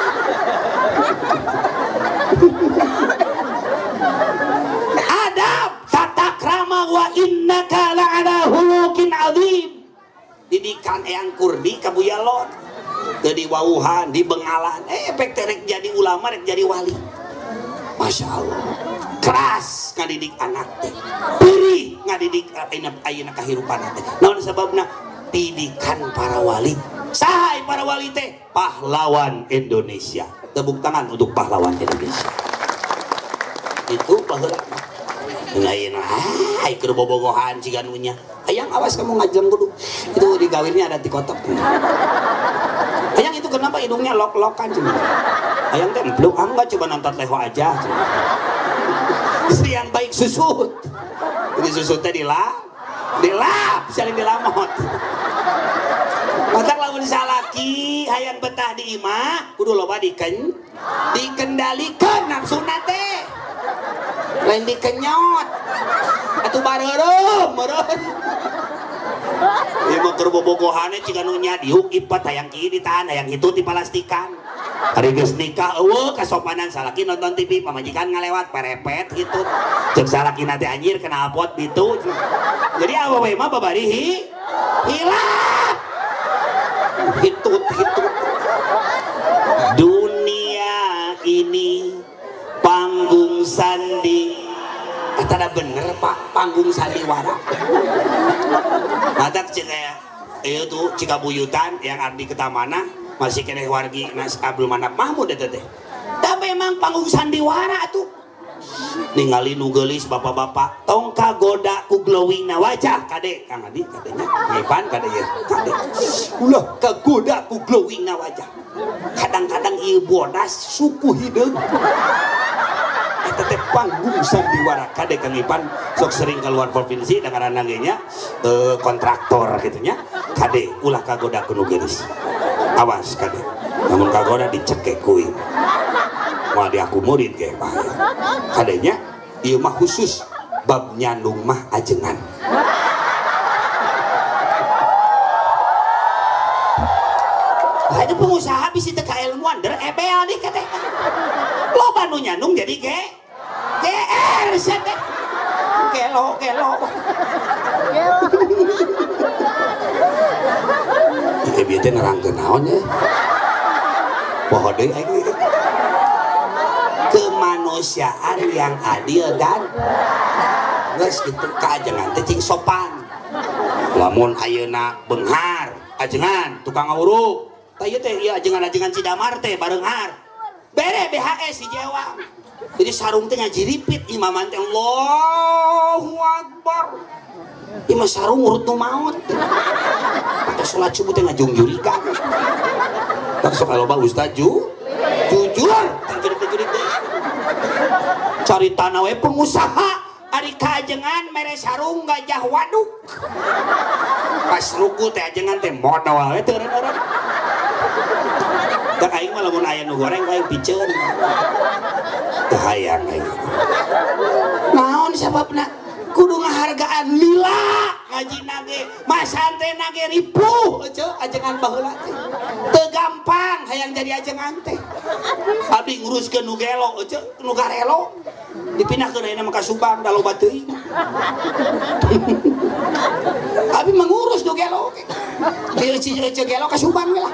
adab tata krama wa innaka la'ala hulukin azim didikan eyang kurdi ka buyalon teu di wawuhan di bengalan eh pek terek jadi ulama rek jadi wali masya Allah keras ngadidik anak teh perih ngadidik ayeuna kahirupan teh naon sababna didikan para wali saha para wali teh pahlawan Indonesia tepuk tangan untuk pahlawan Indonesia itu baheula ayeuna ai keur bobogohan cigan nya hayang awas kamu ngajeng kudu itu digawirnya ada di kotak hayang itu kenapa hidungnya lok-lokan cuma hayang teh empluk enggak coba nonton leho aja istri yang baik susut jadi susutnya dilap dilap saling dilamot matak lamun salaki hayang betah di imah kudu loba diken dikendalikan nafsuna teh lain dikenyot atuh bareureum meureun ieu mah keur bobogohane cika nu nya diuk ipet hayang kieu ditahan hayang itu dipalastikan hari geus nikah eueuh kasopanan salaki nonton T V pamajikan ngalewat perepet gitu ceuk salakina teh anjir kena apot gitu jadi awewe mah babari hi hilap hitut hitut dunia ini panggung sandi kata bener pak panggung sandiwara matak cik kayak itu tuh cika buyutan yang abdi ketamana masih kena wargi nas Abdul Manap Mahmud eta teh tapi memang panggung sandiwara tuh ningali nu geulis bapak-bapak tong kagoda ku glowing na wajah kade Kang Adi kadenya ngepan kade ya kade ulah kagoda ku glowing na wajah kadang-kadang ieu bodas suku hideung eta teh panggung sandiwara kade Kang Ipan sok sering keluar provinsi dengan anaknya e, kontraktor gitunya kade ulah kagoda ku nu geulis awas kade namun kagoda dicekek kuing mau diakomodir kayak bahaya kadenya ieu mah khusus bab nyandung mah ajengan ada pengusaha bisa teka ilmuwan der ebel nih katanya loba nu nyandung jadi ge G R sete gelo gelo ieu bieu teh nerangkeun naon ya poho deui aing kemanusiaan yang adil dan geus kitu kaajengan teh cing sopan lamun ayeuna beunghar ajengan tukang ngawuruk tah ieu teh ieu ajengan-ajengan Cidamar teh bareunghar bere B H S si jewang. Jadi sarung teh ngajiripit imaman teh Allahu Akbar. Imam sarung urut nu maot. Pada salat subuh teh ngajungjurikan. Tak sok loba ustaz ju jujur jurik-jurik teh. Cari tanah we pengusaha ari kajengan mere sarung gajah waduk. Pas ruku teh ajengan teh modal we teu eureun. Tak aing mah lamun aya nu goreng aing piceun. Teu hayang aing. Naon sababna? Kudu ngahargaan lila ngaji nage masante nage ripuh aja ajengan baheula teh teu gampang hayang jadi ajengan teh abdi nguruskeun nu gelo aja nu garelo dipindahkeun ayeuna ka Subang da loba teuing abdi mengurus nu gelo ge ece gelo ka Subang we lah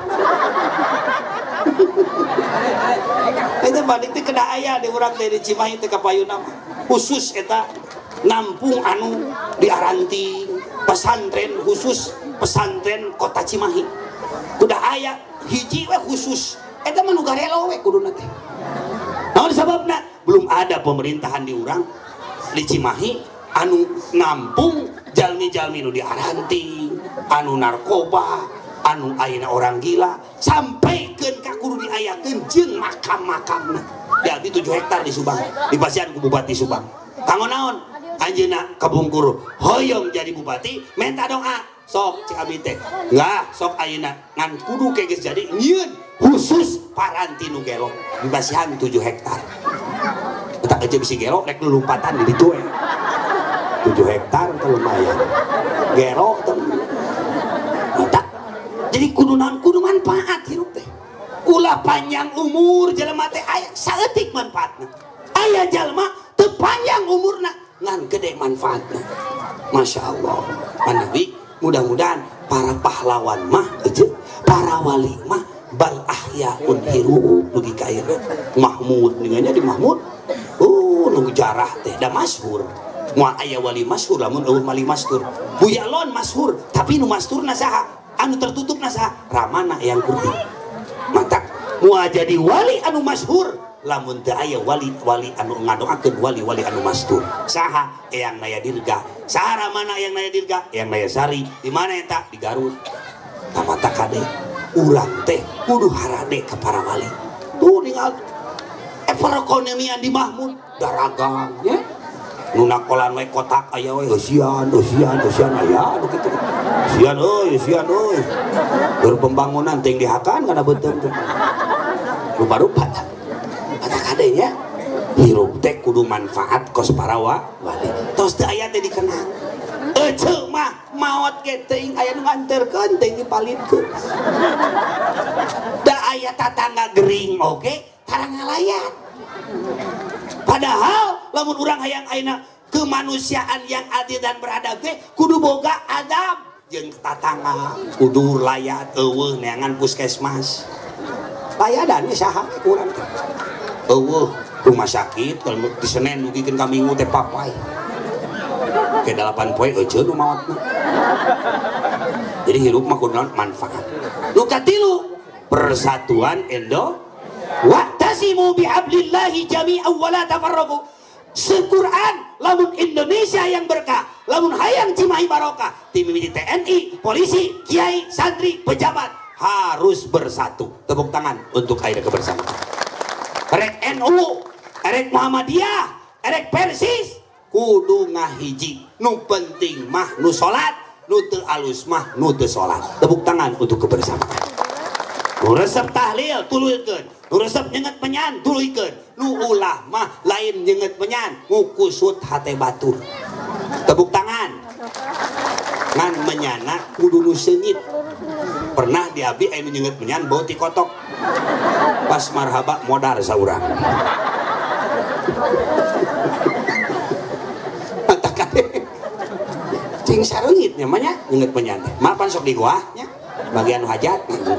eta balik teh kedah aya di urang teh di Cimahi teh ka Payuna khusus eta nampung anu diaranting pesantren khusus pesantren kota Cimahi udah aya hiji we khusus eta mah nu garelo we kuduna teh naon sababna belum ada pemerintahan di urang di Cimahi anu nampung jalmi-jalmi nu diaranting anu narkoba anu ayeuna orang gila sampaikeun ka kudu diayakeun jeung makam-makamna ya di tujuh hektar di Subang dipasihan ku Bupati Subang kanggo naon anjeunna kabungkur hoyong jadi bupati minta doa sok cik abdi teh enggak sok ayeuna ngan kudu ke geus jadi nyieun khusus paranti nu gelo dibasihan tujuh hektar eta aja bisi gelo rek lulumpatan di ditu we tujuh hektar teh lumayan gelo teh eta jadi kudu naon kudu manfaat hirup teh ulah panjang umur jelema teh aya saeutik manfaatna aya jalma teu panjang umurna ngan gede manfaatnya Masya Allah Nabi mudah-mudahan para pahlawan mah aja para wali mah bal ahyaun hirup bagi kaina Mahmud dengan di Mahmud oh nu jarah teh da masyhur moal aya wali masyhur lamun eueuh wali masyhur Buya Lon masyhur tapi nu masyhurna saha anu tertutupna saha Ramana yang Kurdi mata moal jadi wali anu masyhur lamun teu aya wali-wali anu ngadoakeun wali-wali anu mastur saha Eyang Naya Dirga saha Ramana Eyang Naya Dirga Eyang Naya Sari di mana eta di Garut tamata kade urang teh kudu harade ka para wali tuh ningali perekonomian di Mahmud daragang ya nu nakolan we kotak aya we eusian eusian eusian aya anu kitu eusian euy eusian euy berpembangunan teh dihakan kana beuteung teh rupa-rupa adanya hirup teh kudu manfaat kos para wali tos teu aya teh dikenang ece mah maot ge teuing aya nu nganterkeun teh dipalidkeun da aya tatangga gering oge tarang ngalayan padahal lamun urang hayang ayeuna kemanusiaan yang adil dan beradab teh kudu boga adab jeung tatangga kudu layat eueuh neangan puskesmas layadan ge saha urang teh eueuh rumah sakit kalau di Senen nugikeun ka Minggu teh papai ke delapan poe euceun nu maotna jadi hirup mah kudu manfaat nu katilu persatuan Indo wa'tasimu bihablillahi jami'an wa la tafarraqu Sequran lamun Indonesia yang berkah lamun hayang Cimahi barokah tim mimiti T N I polisi kiai santri pejabat harus bersatu tepuk tangan untuk akhirnya kebersamaan erek N U, erek Muhammadiyah, erek Persis kudu ngahiji nu penting mah nu salat nu teu alus mah nu teu salat tepuk tangan untuk kebersamaan nu resep tahlil tuluikeun nu resep nyenget menyan tuluikeun nu ulah mah lain nyenget menyan ngukusut hate batur tepuk tangan ngan menyana kudu nu seungit pernah di abdi anu nyenget menyan bawa ti kotok pas marhaba modar saurang mata kade cing sareungit nya mah nya nyenget menyan teh mapan sok di gua nya bagian hajat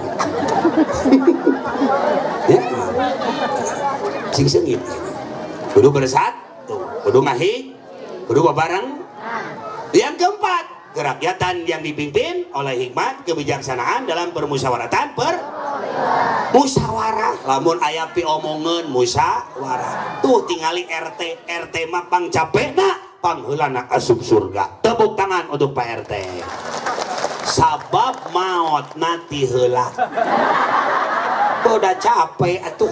ya cing seungit kudu bersatu kudu ngahi kudu babareng yang keempat kerakyatan yang dipimpin oleh hikmat kebijaksanaan dalam permusyawaratan per musyawarah lamun aya pi omongan musyawarah tuh tingali R T R T mah pang capekna pangheulana asup surga. Tepuk tangan untuk Pak R T. Sabab maot nati heula udah capek atuh.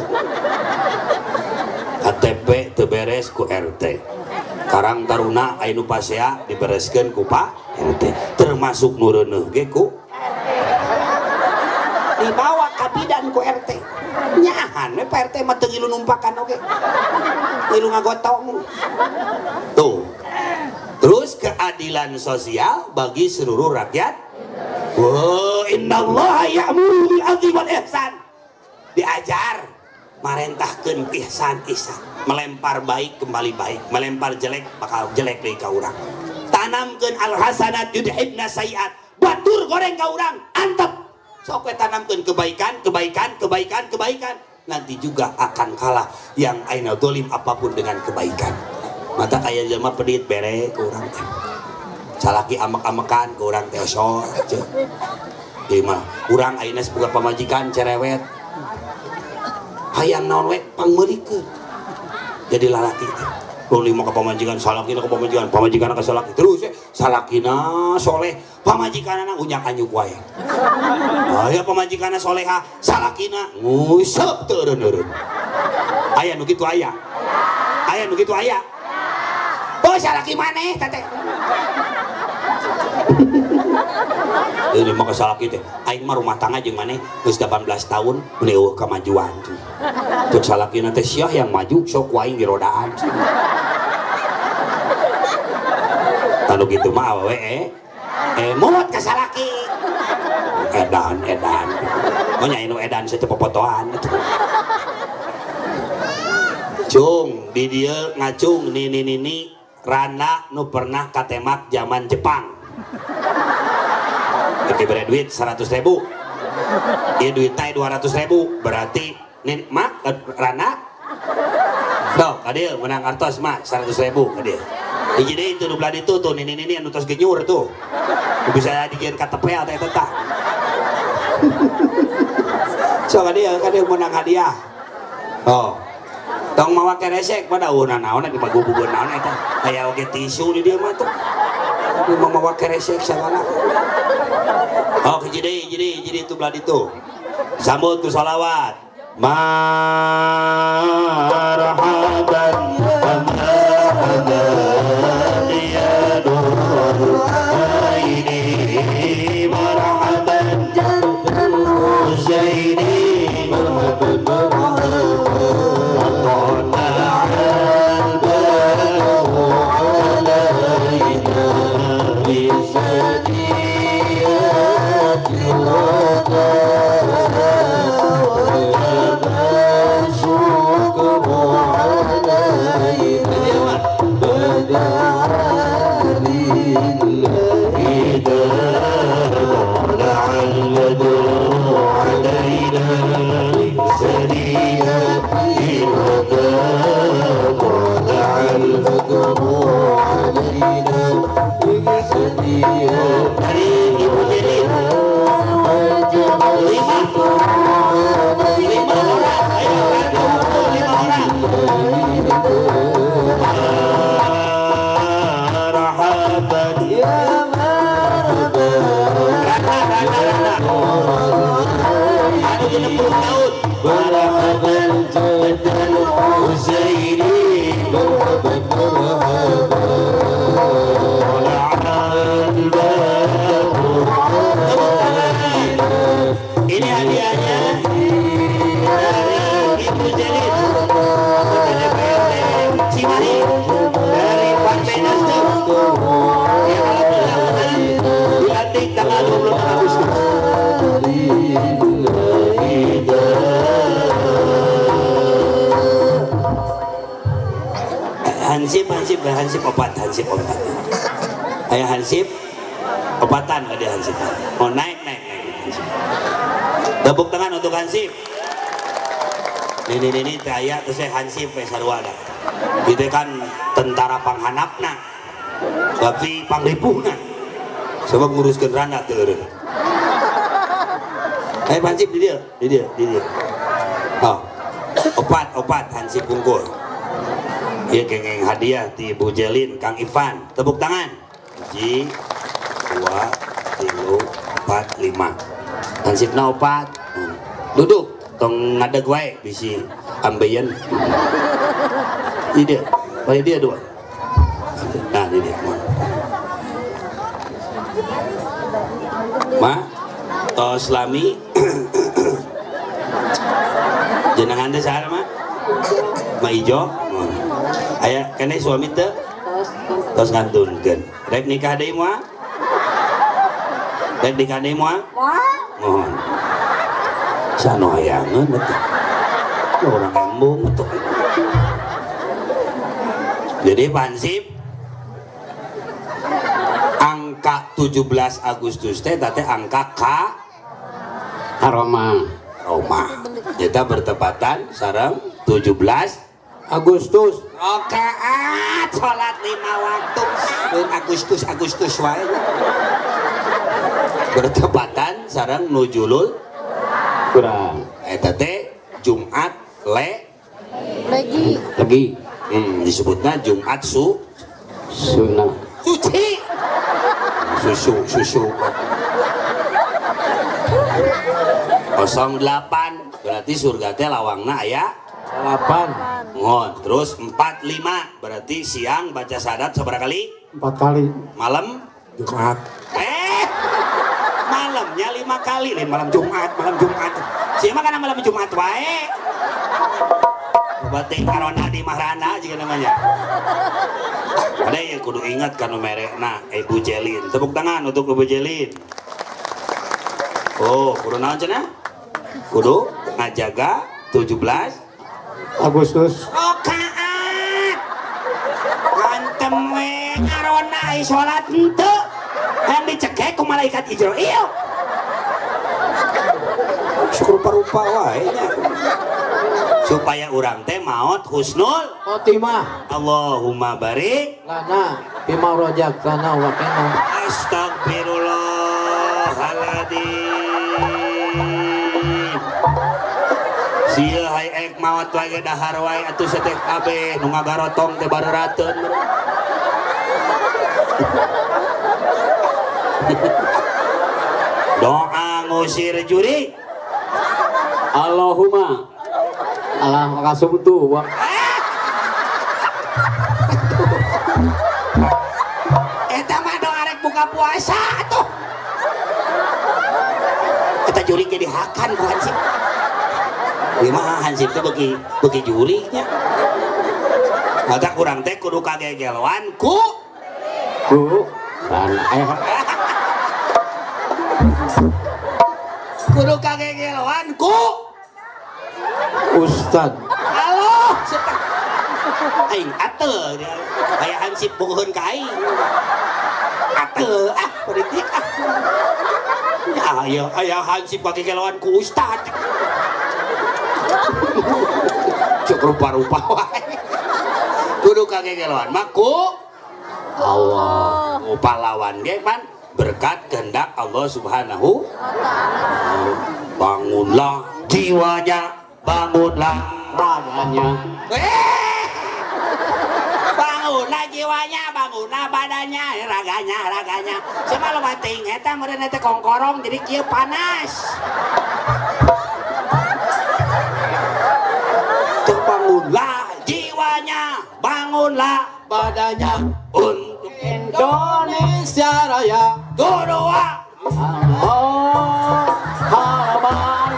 K T P teu beres ku R T, Karang Taruna anu pasea dibereskeun ku Pak R T, termasuk nu reuneuh ge ku dibawa ka bidan ku R T. Nyahan we Pak R T mah teu ngilu numpakan oge, ngilu ngagotong. Tuh, terus keadilan sosial bagi seluruh rakyat. Wa innallaha ya'muru bil 'adli wal ihsan. Diajar marentahkeun ihsan ihsan, melempar baik kembali baik, melempar jelek bakal jelek deui ka urang. Tanamkeun al hasanat yudhibna sayiat, batur goreng ka urang antep. Sok we tanamkeun kebaikan kebaikan kebaikan kebaikan, nanti juga akan kalah yang aina dolim apapun dengan kebaikan. Mata aya jelema pedit bere ke urang teh, salaki amek-amekan ke urang teh osor aja. Ieu mah urang ayeuna boga pamajikan cerewet, hayang naon we pangmeurikeun jadi lalaki teh. Lu lima ka pamajikan, salakina ka pamajikan, pamajikanna ka salaki terus we salakina soleh, pamajikanna unyak anyuk wae. Aya pamajikanna soleha, salakina nguseup teu eureun-eureun. Aya nu kitu aya. Aya nu kitu aya. Oh salaki maneh teh. Ini mah salaki teh aing mah rumah tangga jeung maneh geus delapan belas tahun meuni eueuh kamajuan. Cuk salakina teh sia yang maju sok waing di rodaan. Kalau gitu mah awewe eh eh muut ka salaki. Edan edan. Mau nyai nu edan saya popotoan. Cung di dieu ngacung nini nini Rana nu pernah katemak zaman Jepang. Diberi duit seratus ribu, dia duit tay dua ratus ribu, berarti nih mak Rana tuh kadil menang artos mak seratus ribu kadil. Jadi itu belah itu tuh ini ini anu tos genyur tuh bisa dikirim K T P atau tetap. So kadil kadil menang hadiah. Oh tong mawa keresek pada una naon di pagubugeun naon eta aya oge tisu di dieu mah tuh di mawa keresek sagala. Oh jadi jadi jadi itu belah itu sambut ku salawat marhaban marhaban ya nur aini marhaban husaini marhaban ini hadiahnya dari Ibu Jelid dari P R T Cimahi dari Partai Nasdem yang alhamdulillah dilantik tanggal dua puluh enam Agustus. Hansip hansip hansip obat hansip obat ayah hansip obatan ada hansip mau oh, naik naik naik hansip. Tepuk tangan untuk Hansip. Ini ini ini saya terus saya Hansip Pesarwada. Itu kan tentara panghanapna, tapi panglipuhna. Sebab nguruskeun randa teu. Eh Hansip di dia, di dia, di dia. Oh, opat, opat Hansip Bungkul. Iya kengeng hadiah ti Bu Jelin, Kang Ivan. Tepuk tangan. Ji, dua, tiga, empat, lima. Hansipna opat. Hmm. Duduk, tong ngadeg wae bisi ambeien. Di dia, bae dia dua. Nah, di dia. Ma, tos lami. Jenengan teh saha mah? Ma ijo. Aya keneh suami teh tos ngantunkeun. Rek nikah deui moal? Rek nikah deui moal? Mohon. Sano hayangeun atuh. Urang embung atuh. Jadi Hansip angka tujuh belas Agustus teh teh angka K Aroma Roma. Kita bertepatan sareng tujuh belas Agustus. Oke, ah, sholat lima waktu. Agustus Agustus wae. Bertepatan sareng nujulul Kurang. eta teh Jumat le Lagi. Lagi. Hmm, disebutnya Jumat su Sunnah. suci. Susu susu. nol delapan berarti surga teh lawangna aya delapan. Mohon. Terus empat puluh lima berarti siang baca syahadat seberapa kali? Empat kali. Malam Jumat. eh malamnya lima kali. Lain malam Jumat, malam Jumat. Siapa kan malam Jumat wae. Berarti karona di Mahrana juga namanya. Ada yang kudu ingat kan merek nah Ibu Jelin. Tepuk tangan untuk Ibu Jelin. Oh, kudu naon cenah? Kudu ngajaga tujuh belas Agustus. Oh kaat antem we ngarona ai salat henteu yang dicekek ku malaikat Israil rupa-rupa wae nya supaya urang teh maot husnul Khotimah. Allahumma barik Lana bima rojakana wa qina. Astagfirullahaladzim. Sia hai ek mawat wae dahar wae atuh setek kabeh nu ngagarotong teh barerateun. Doa ngusir juri. Allahumma Allah makasubtu wa Eta mah doa rek buka puasa atuh. Eta juri jadi hakan ku Hansip. Gimana Hansip teh beuki beuki juri nya. Mata kurang teh kudu kagegelwan ku ku dan aya kudu kagegelwan ku Ustad. halo setak aing ateu aya Hansip bukeun ka aing ateu ah politik ah ya aya aya Hansip kagegelwan ku ustad cuk rupa-rupa wae kudu kagegelwan mah ku Allah. oh, pahlawan ge pan berkat kehendak Allah Subhanahu bangunlah jiwanya bangunlah Raganya. eh bangunlah jiwanya bangunlah badannya raganya raganya siapa lo bating eta meureun teh kongkorong jadi kieu panas tuh bangunlah jiwanya bangunlah badannya untuk Indonesia Raya. doa Allah halaman.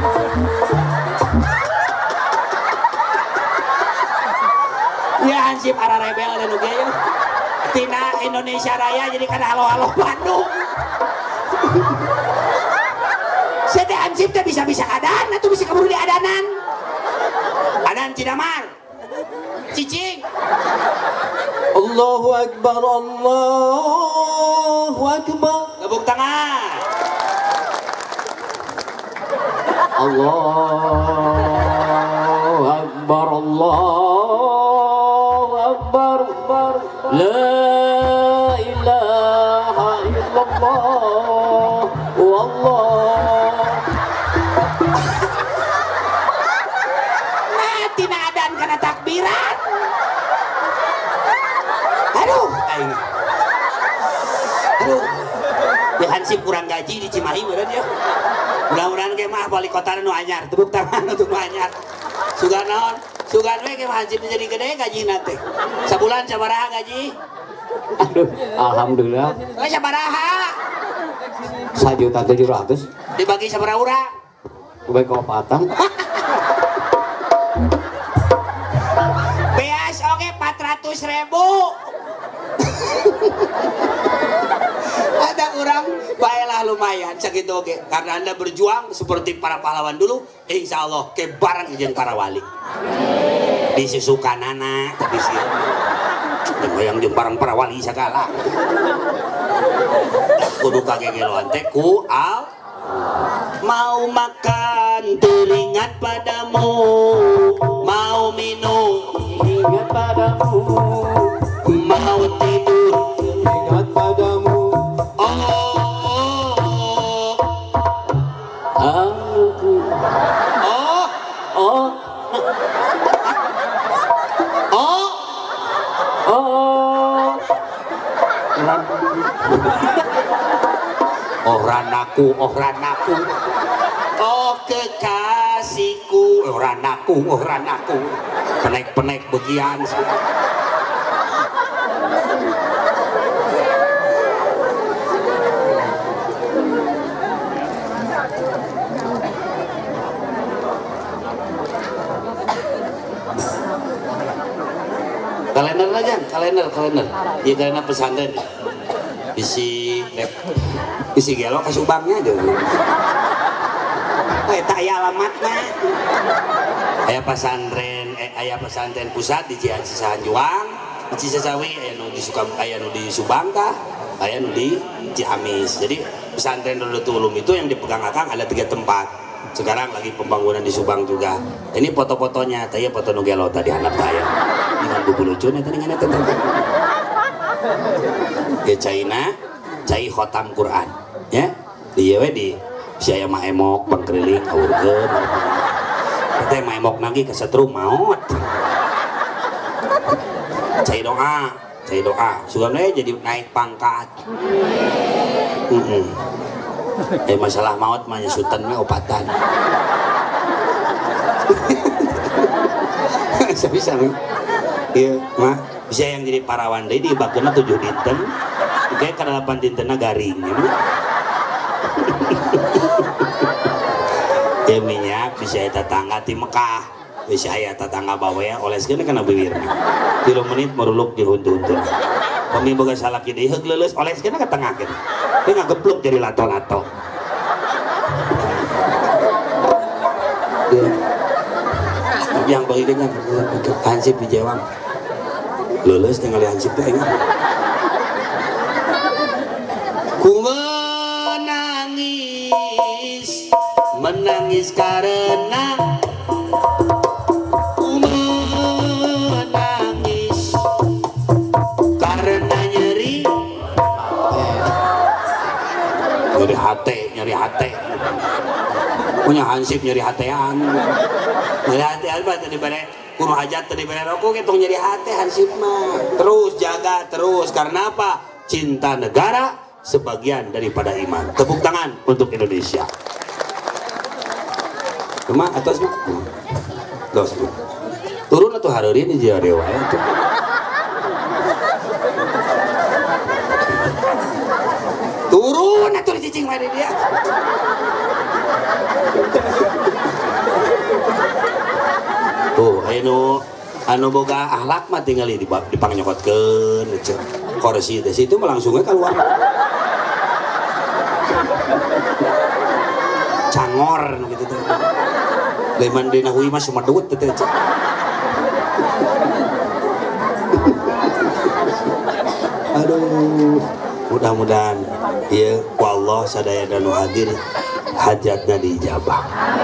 ya Hansip ara rebel dan oge ya tina Indonesia Raya jadi kan halo-halo Bandung saya Hansip teh bisa-bisa adan atau bisa kabur di adanan adan Cidamar cicing Allahu Akbar, Allahu Akbar. tepuk tangan Allahu Akbar, Allahu Akbar. La ilaha illallah. Wallah lambiran. Aduh, aing. Aduh. Ya Hansip kurang gaji di Cimahi meureun ya. Mudah-mudahan ge mah wali kota nu anyar, tepuk tangan untuk nu anyar. Sugan naon? Sugan we ge Hansip jadi gede gajina teh. Sabulan sabaraha gaji? Aduh, alhamdulillah. Oh, sabaraha? satu juta tujuh ratus. Dibagi sabaraha urang? Kubaik kopatan. Beas oge empat ratus ribu. Ada orang baiklah lumayan segitu oke karena Anda berjuang seperti para pahlawan dulu, insya Allah kebaran jeung para wali disusukan anak tapi sih yang jeung barang para wali segala kudu kagegeloan teh ku al mau makan teringat padamu, mau minum Ingat padamu, mau tidur ingat padamu. oh, Aku, oh, oh, oh, oh. oh ranaku, oh ranaku, oh kekasihku, oh ranaku, oh ranaku, penek-penek bagian. Kalender aja, kalender, kalender. Iya kalender pesantren. Isi isi gelo ke Subangnya aja. Eh tak aya alamatna. Aya pesantren, eh, aya pesantren pusat di Ciaci Sahanjuang, di Cisasawi, aya nu di Sukam, aya nu di Subang kah? Aya nu di Ciamis. Jadi pesantren Nurul Ulum itu yang dipegang Akang ada tiga tempat. Sekarang lagi pembangunan di Subang juga. Ini foto-fotonya, tanya foto nugelo tadi anak saya. Dengan buku lucu nih tadi ngene teh. Ke China, cai khotam Quran, ya. Di we di saya mah emok bangkeriling awurkeun. Teh mah emok nagi kesetrum maot. Cai doa, cai doa. Sugan we jadi naik pangkat. Heeh. Eh masalah maut mah nyusutan mah opatan. Bisa-bisa nih. Iya, mah bisa yang jadi parawan deui dibakeuna tujuh dinten. Oke, kana delapan dintenna garing ya. Ya minyak bisa aya tetangga ti Mekah. Bisa aya tetangga bawe oleskeun kana bibirna. tilu menit meruluk di huntu-huntu. Pami boga salaki deui heug leuleus oleskeun ka tengah kitu. Dia ngagepluk jadi lato-lato. Ya. Yang bagi dengan Hansip di Jawang. Lulus tinggal Hansip teh. Ku menangis, menangis karena ku menangis karena nyeri. Nyeri hati, nyeri hati. Punya Hansip nyeri hatean. Nyeri hatean apa tadi bare kuno hajat tadi bare rokok gitu nyeri hati Hansip mah. Terus jaga terus karena apa? Cinta negara sebagian daripada iman. Tepuk tangan untuk Indonesia. Cuma atas mah. Dos. Turun atau hareurieun di Jawa itu. Turun atuh cicing mah dia. Tuh, anu anu boga akhlak mah tinggal di dipangnyokotkeun ceu. Kursi teh situ mah langsungnya keluar. Cangor nu kitu teh. Leman dina hui mah sumedut teh teh. Aduh, mudah-mudahan ya wallah sadaya nu hadir hajatna diijabah.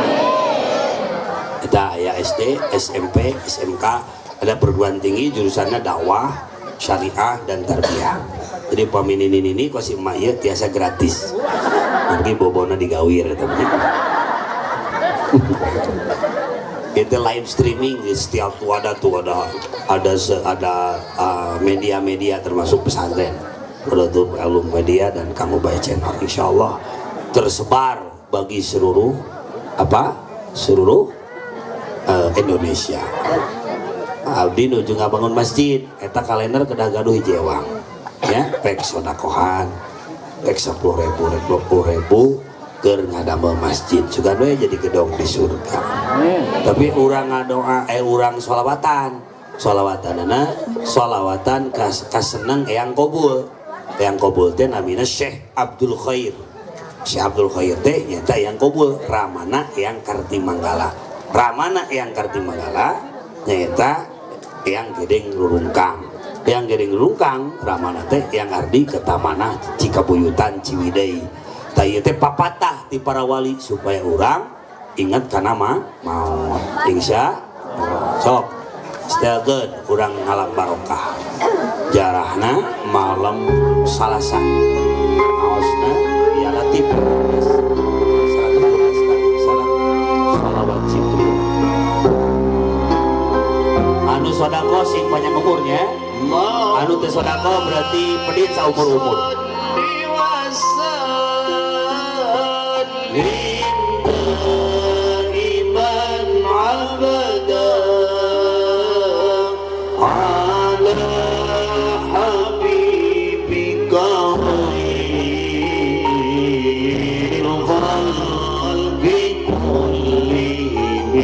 Kita ya S D, S M P, S M K, ada perguruan tinggi jurusannya dakwah, syariah dan tarbiyah. Jadi pamini ini ini kok si emak ieu tiasa gratis. Nanti bobona digawir teman. Itu live streaming di setiap tuh ada tuh ada ada se- ada uh, media-media termasuk pesantren, ada tuh alum media dan kamu baik channel, insya Allah tersebar bagi seluruh apa seluruh uh, Indonesia. Abdi nuju ngabangun masjid, eta kalender kedah gaduh hiji ewang, ya pek sodakohan, pek sepuluh ribu, dua puluh ribu. Keur ngadamel masjid juga we jadi gedong di surga. Tapi urang ngadoa eh urang sholawatan sholawatanana sholawatan kas kaseneng eyang kobul eyang kobul teh namina Syekh Abdul Khair. Syekh Abdul Khair teh nyata eyang kobul ramana eyang Karti Manggala ramana eyang Karti Manggala nyata eyang Gedeng Rurungkang eyang Gedeng Rurungkang ramana teh eyang Ardi Ketamana Cikabuyutan Ciwidey. Taya teh papatah ti para wali supaya orang ingat kana mah mau insya sok stelkeun urang ngalam barokah jarahna malam Salasa aosna ya latif salawat Jibril anu sodako sing panjang umurnya anu teh sodako berarti pedit saumur-umur. Iman abada ala habibika khairil khalqi kullihim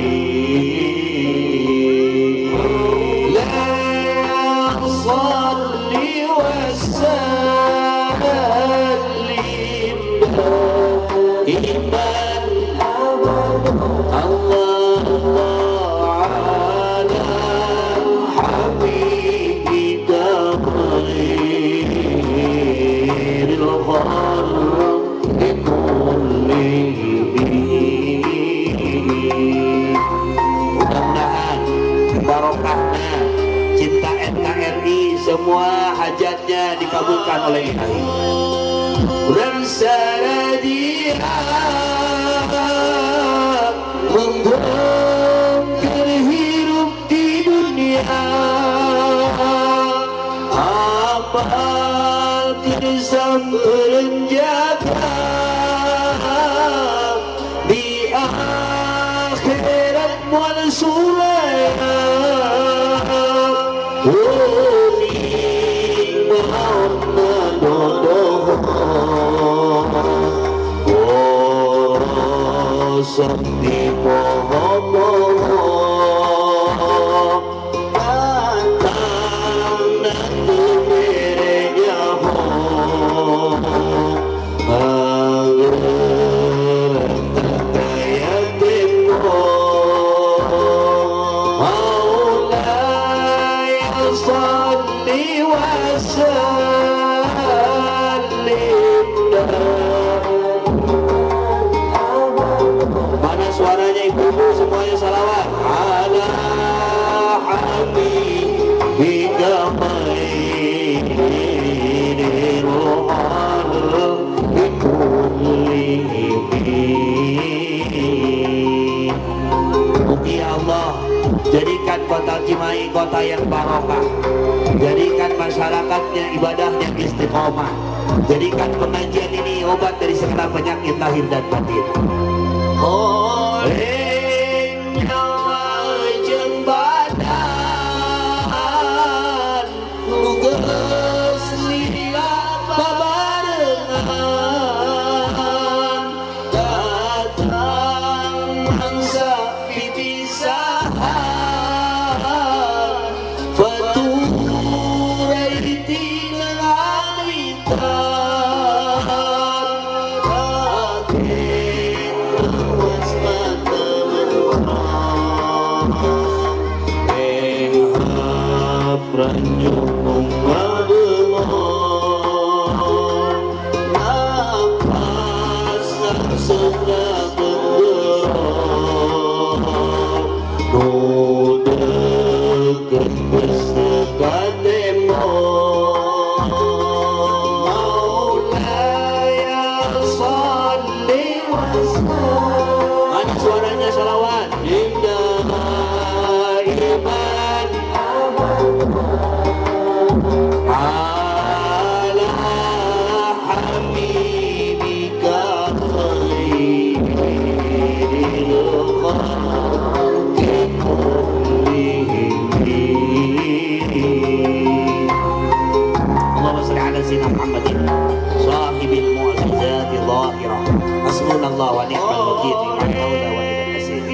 la salli wa sallim iman Allah ala habibika khairil khalqi kullihim. Mudah-mudahan barokahnya cinta N K R I semua hajatnya dikabulkan oleh Ilahi. Ransara dia membongkar hidup di dunia apal tirsam penjaga di akhirat wal suraya Wali Muhammad Sakti Muhammad datang dan kumirnya agar terkaya timur Maulaya salli wa sallim. Suaranya ibu-ibu semuanya salawat ala habibika khairil khalqi kullihim. Mugi Allah jadikan kota Cimahi kota yang barokah, jadikan masyarakatnya ibadahnya istiqomah, jadikan pengajian ini obat dari segala penyakit lahir dan batin. Oleh nyawa jeung badan luges lila babarengan datang mangsa pipisahan faturai tinggal Ranjung Magelong napas sudah bergerak nudekeun pesekat demo Maulaya salli wa sallim. Mana suaranya salawat indah hasbunallah wa ni'mal wakil, ni'mal maula wa ni'mal nasir.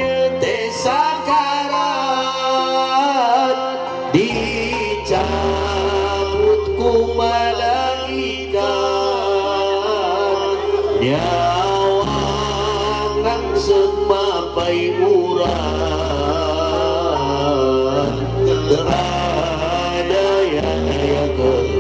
Sakarat dicabut ku malaikat, nyawa langsung mapai urat, terada yang yang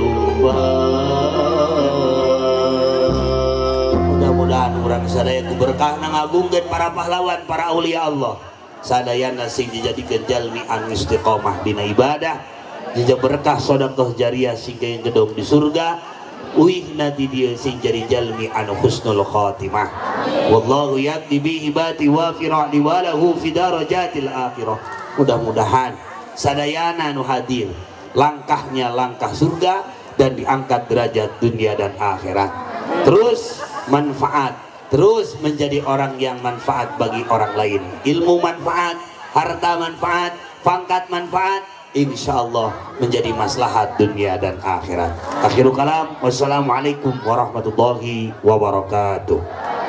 kerubah. Mudah-mudahan orang sadaya ku berkah ngagungkeun para pahlawan, para aulia Allah. Sadayana sing dijadikeun jalmi anu istiqomah dina ibadah, jeung berkah sedekah jariah sing kayang gedong di surga. Uihna di dieu sing jadi jalmi anu husnul khatimah. Wallahu yaqdi bi ibati wa fira'li wa lahu fi darajatil akhirah. Mudah-mudahan sadayana anu hadir langkahnya langkah surga dan diangkat derajat dunia dan akhirat. Terus manfaat, terus menjadi orang yang manfaat bagi orang lain. Ilmu manfaat, harta manfaat, pangkat manfaat, insya Allah menjadi maslahat dunia dan akhirat. Akhirul kalam, wassalamualaikum warahmatullahi wabarakatuh.